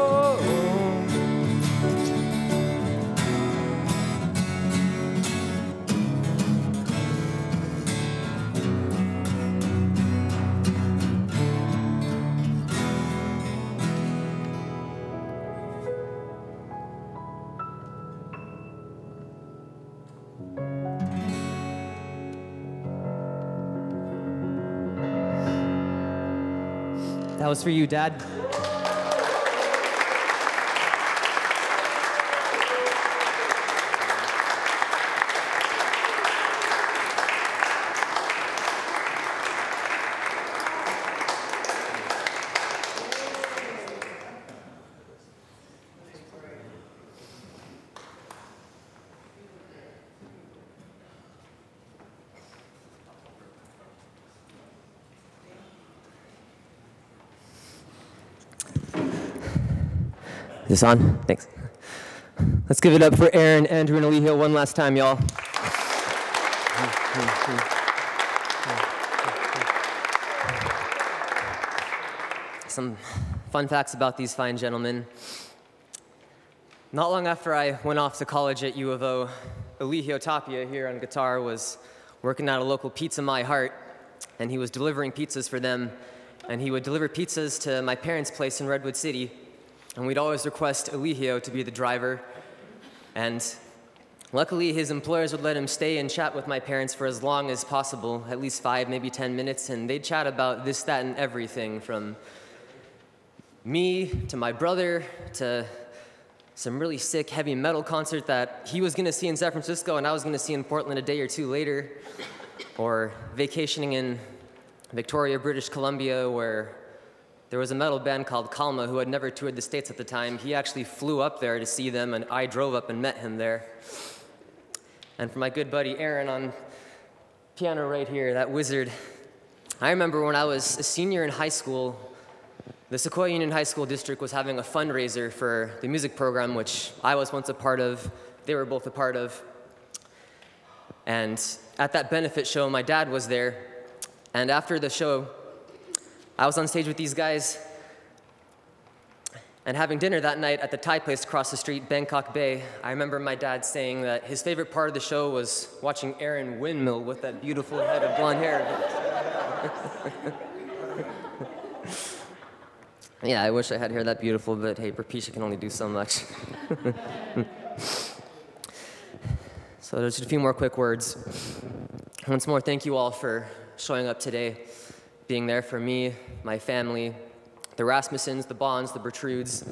That was for you, Dad. this on? Thanks. Let's give it up for Aaron, Andrew, and Eligio one last time, y'all. Some fun facts about these fine gentlemen. Not long after I went off to college at U of O, Eligio Tapia here on guitar was working at a local Pizza My Heart, and he was delivering pizzas for them, and he would deliver pizzas to my parents' place in Redwood City, and we'd always request Eligio to be the driver, and luckily his employers would let him stay and chat with my parents for as long as possible, at least 5, maybe 10 minutes, and they'd chat about this, that, and everything, from me to my brother to some really sick heavy metal concert that he was gonna see in San Francisco and I was gonna see in Portland a day or two later, or vacationing in Victoria, British Columbia, where there was a metal band called Kalma who had never toured the States at the time. He actually flew up there to see them, and I drove up and met him there. And for my good buddy Aaron on piano right here, that wizard, I remember when I was a senior in high school, the Sequoia Union High School District was having a fundraiser for the music program, which I was once a part of, they were both a part of. And at that benefit show, my dad was there. And after the show, I was on stage with these guys and having dinner that night at the Thai place across the street, Bangkok Bay. I remember my dad saying that his favorite part of the show was watching Aaron windmill with that beautiful head of blonde hair. Yeah, I wish I had hair that beautiful, but hey, Prapisha can only do so much. So there's just a few more quick words. Once more, thank you all for showing up today, being there for me, my family, the Rasmussens, the Bohns, the Bertrudes.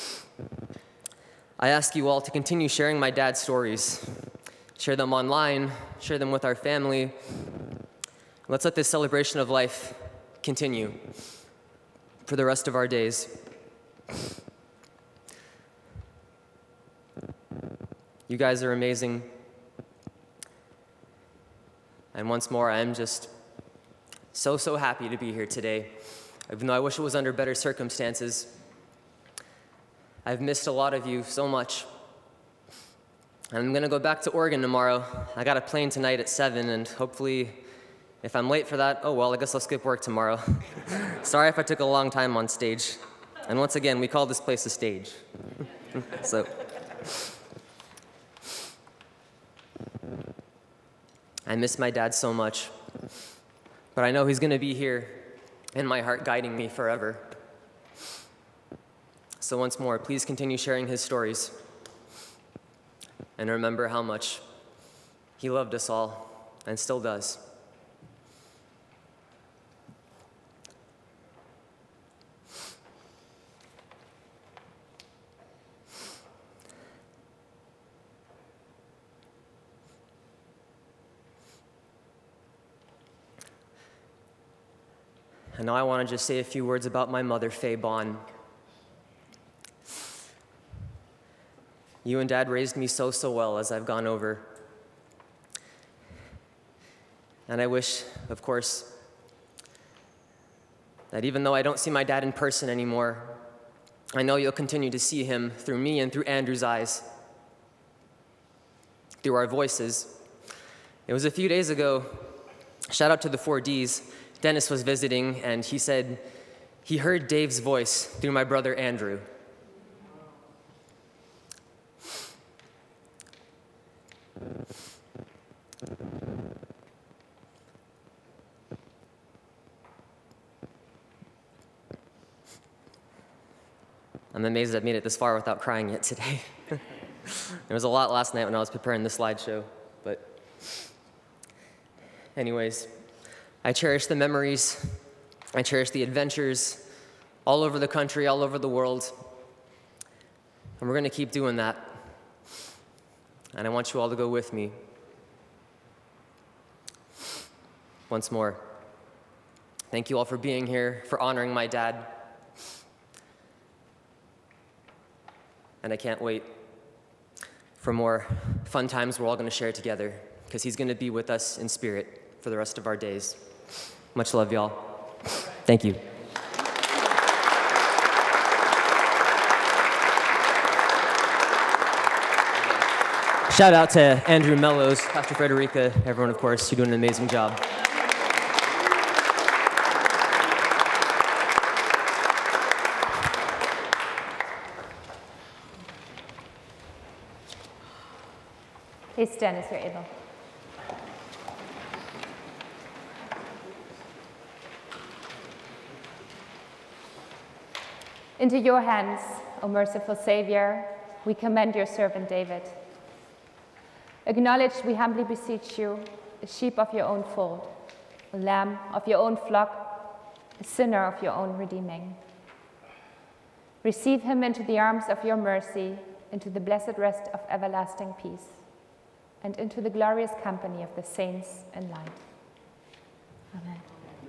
I ask you all to continue sharing my dad's stories. Share them online, share them with our family. Let's let this celebration of life continue for the rest of our days. You guys are amazing. And once more, I am just so happy to be here today, even though I wish it was under better circumstances. I've missed a lot of you so much. I'm gonna go back to Oregon tomorrow. I got a plane tonight at 7, and hopefully, if I'm late for that, oh well, I guess I'll skip work tomorrow. Sorry if I took a long time on stage. And once again, we call this place a stage. So, I miss my dad so much, but I know he's gonna be here in my heart guiding me forever. So once more, please continue sharing his stories, and remember how much he loved us all and still does. And now I want to just say a few words about my mother, Faye Bohn. You and Dad raised me so well, as I've gone over. And I wish, of course, that even though I don't see my dad in person anymore, I know you'll continue to see him through me and through Andrew's eyes, through our voices. It was a few days ago, shout out to the 4Ds, Dennis was visiting, and he said he heard Dave's voice through my brother Andrew. I'm amazed I've made it this far without crying yet today. There was a lot last night when I was preparing the slideshow, but anyways, I cherish the memories, I cherish the adventures all over the country, all over the world, and we're gonna keep doing that. And I want you all to go with me. Once more, thank you all for being here, for honoring my dad. And I can't wait for more fun times we're all gonna share together, because he's gonna be with us in spirit for the rest of our days. Much love, y'all. Thank you. Shout out to Andrew Mellows, Pastor Frederica, everyone, of course, you're doing an amazing job. Please stand as you're able. Into your hands, O merciful Savior, we commend your servant David. Acknowledge, we humbly beseech you, a sheep of your own fold, a lamb of your own flock, a sinner of your own redeeming. Receive him into the arms of your mercy, into the blessed rest of everlasting peace, and into the glorious company of the saints in light. Amen.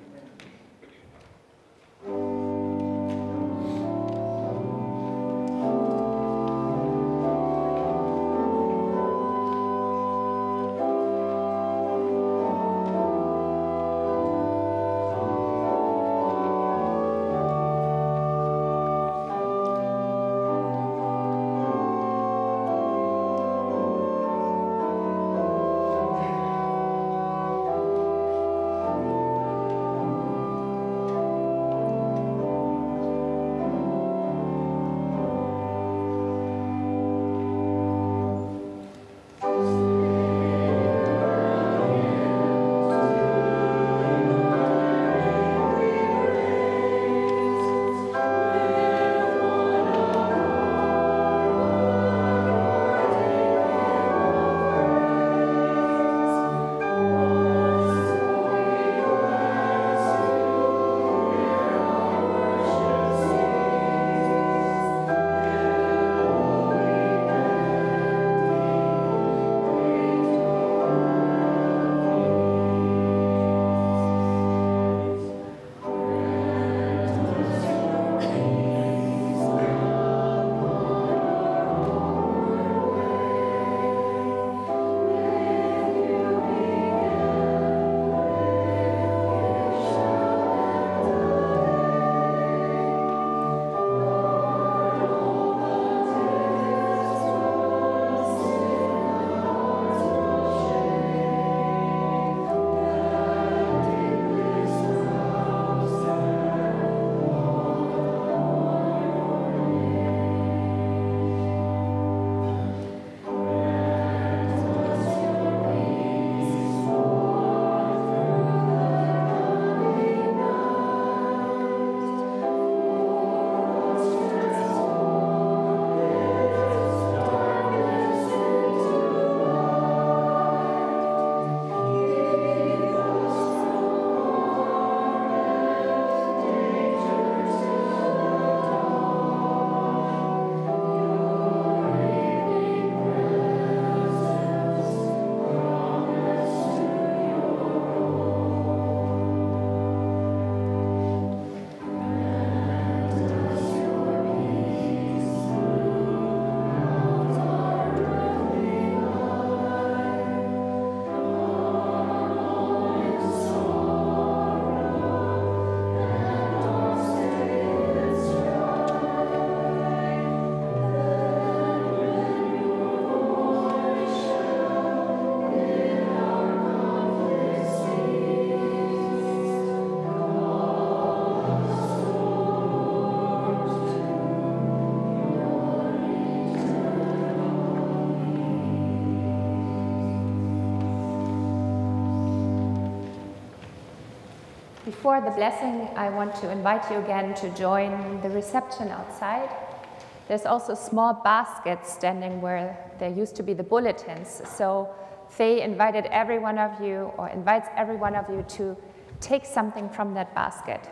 Before the blessing, I want to invite you again to join the reception outside. There's also small baskets standing where there used to be the bulletins. So Faye invited every one of you, or invites every one of you, to take something from that basket.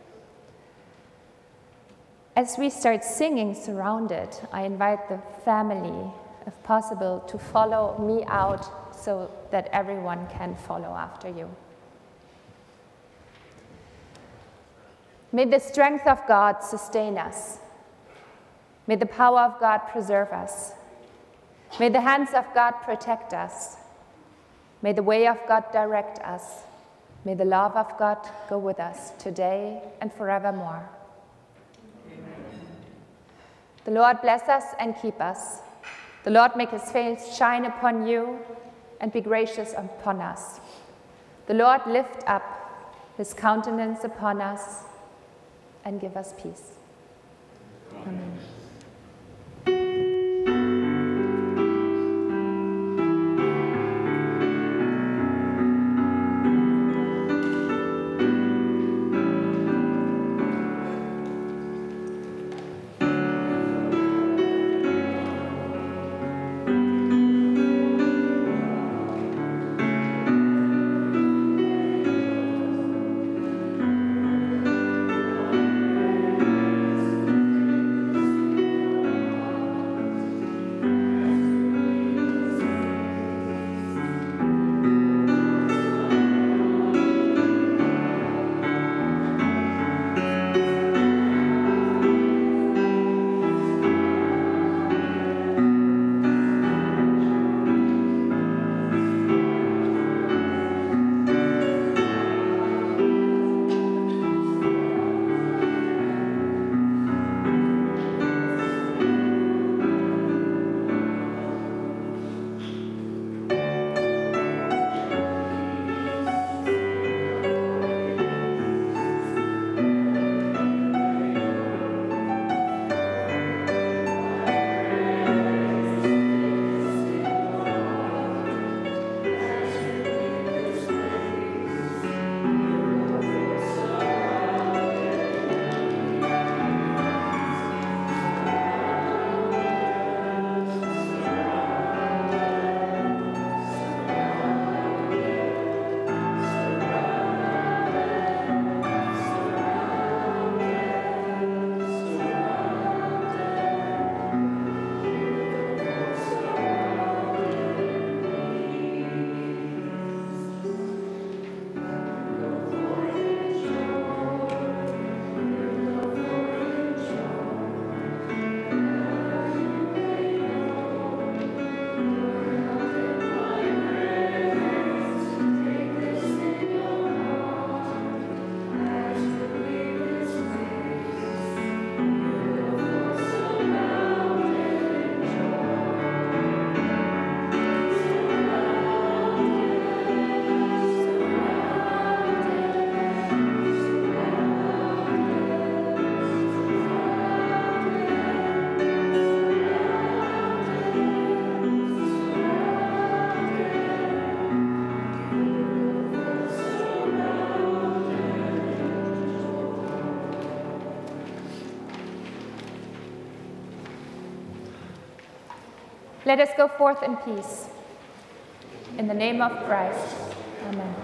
As we start singing Surrounded, I invite the family, if possible, to follow me out so that everyone can follow after you. May the strength of God sustain us. May the power of God preserve us. May the hands of God protect us. May the way of God direct us. May the love of God go with us today and forevermore. Amen. The Lord bless us and keep us. The Lord make his face shine upon you and be gracious upon us. The Lord lift up his countenance upon us and give us peace. Amen. Let us go forth in peace. In the name of Christ. Amen.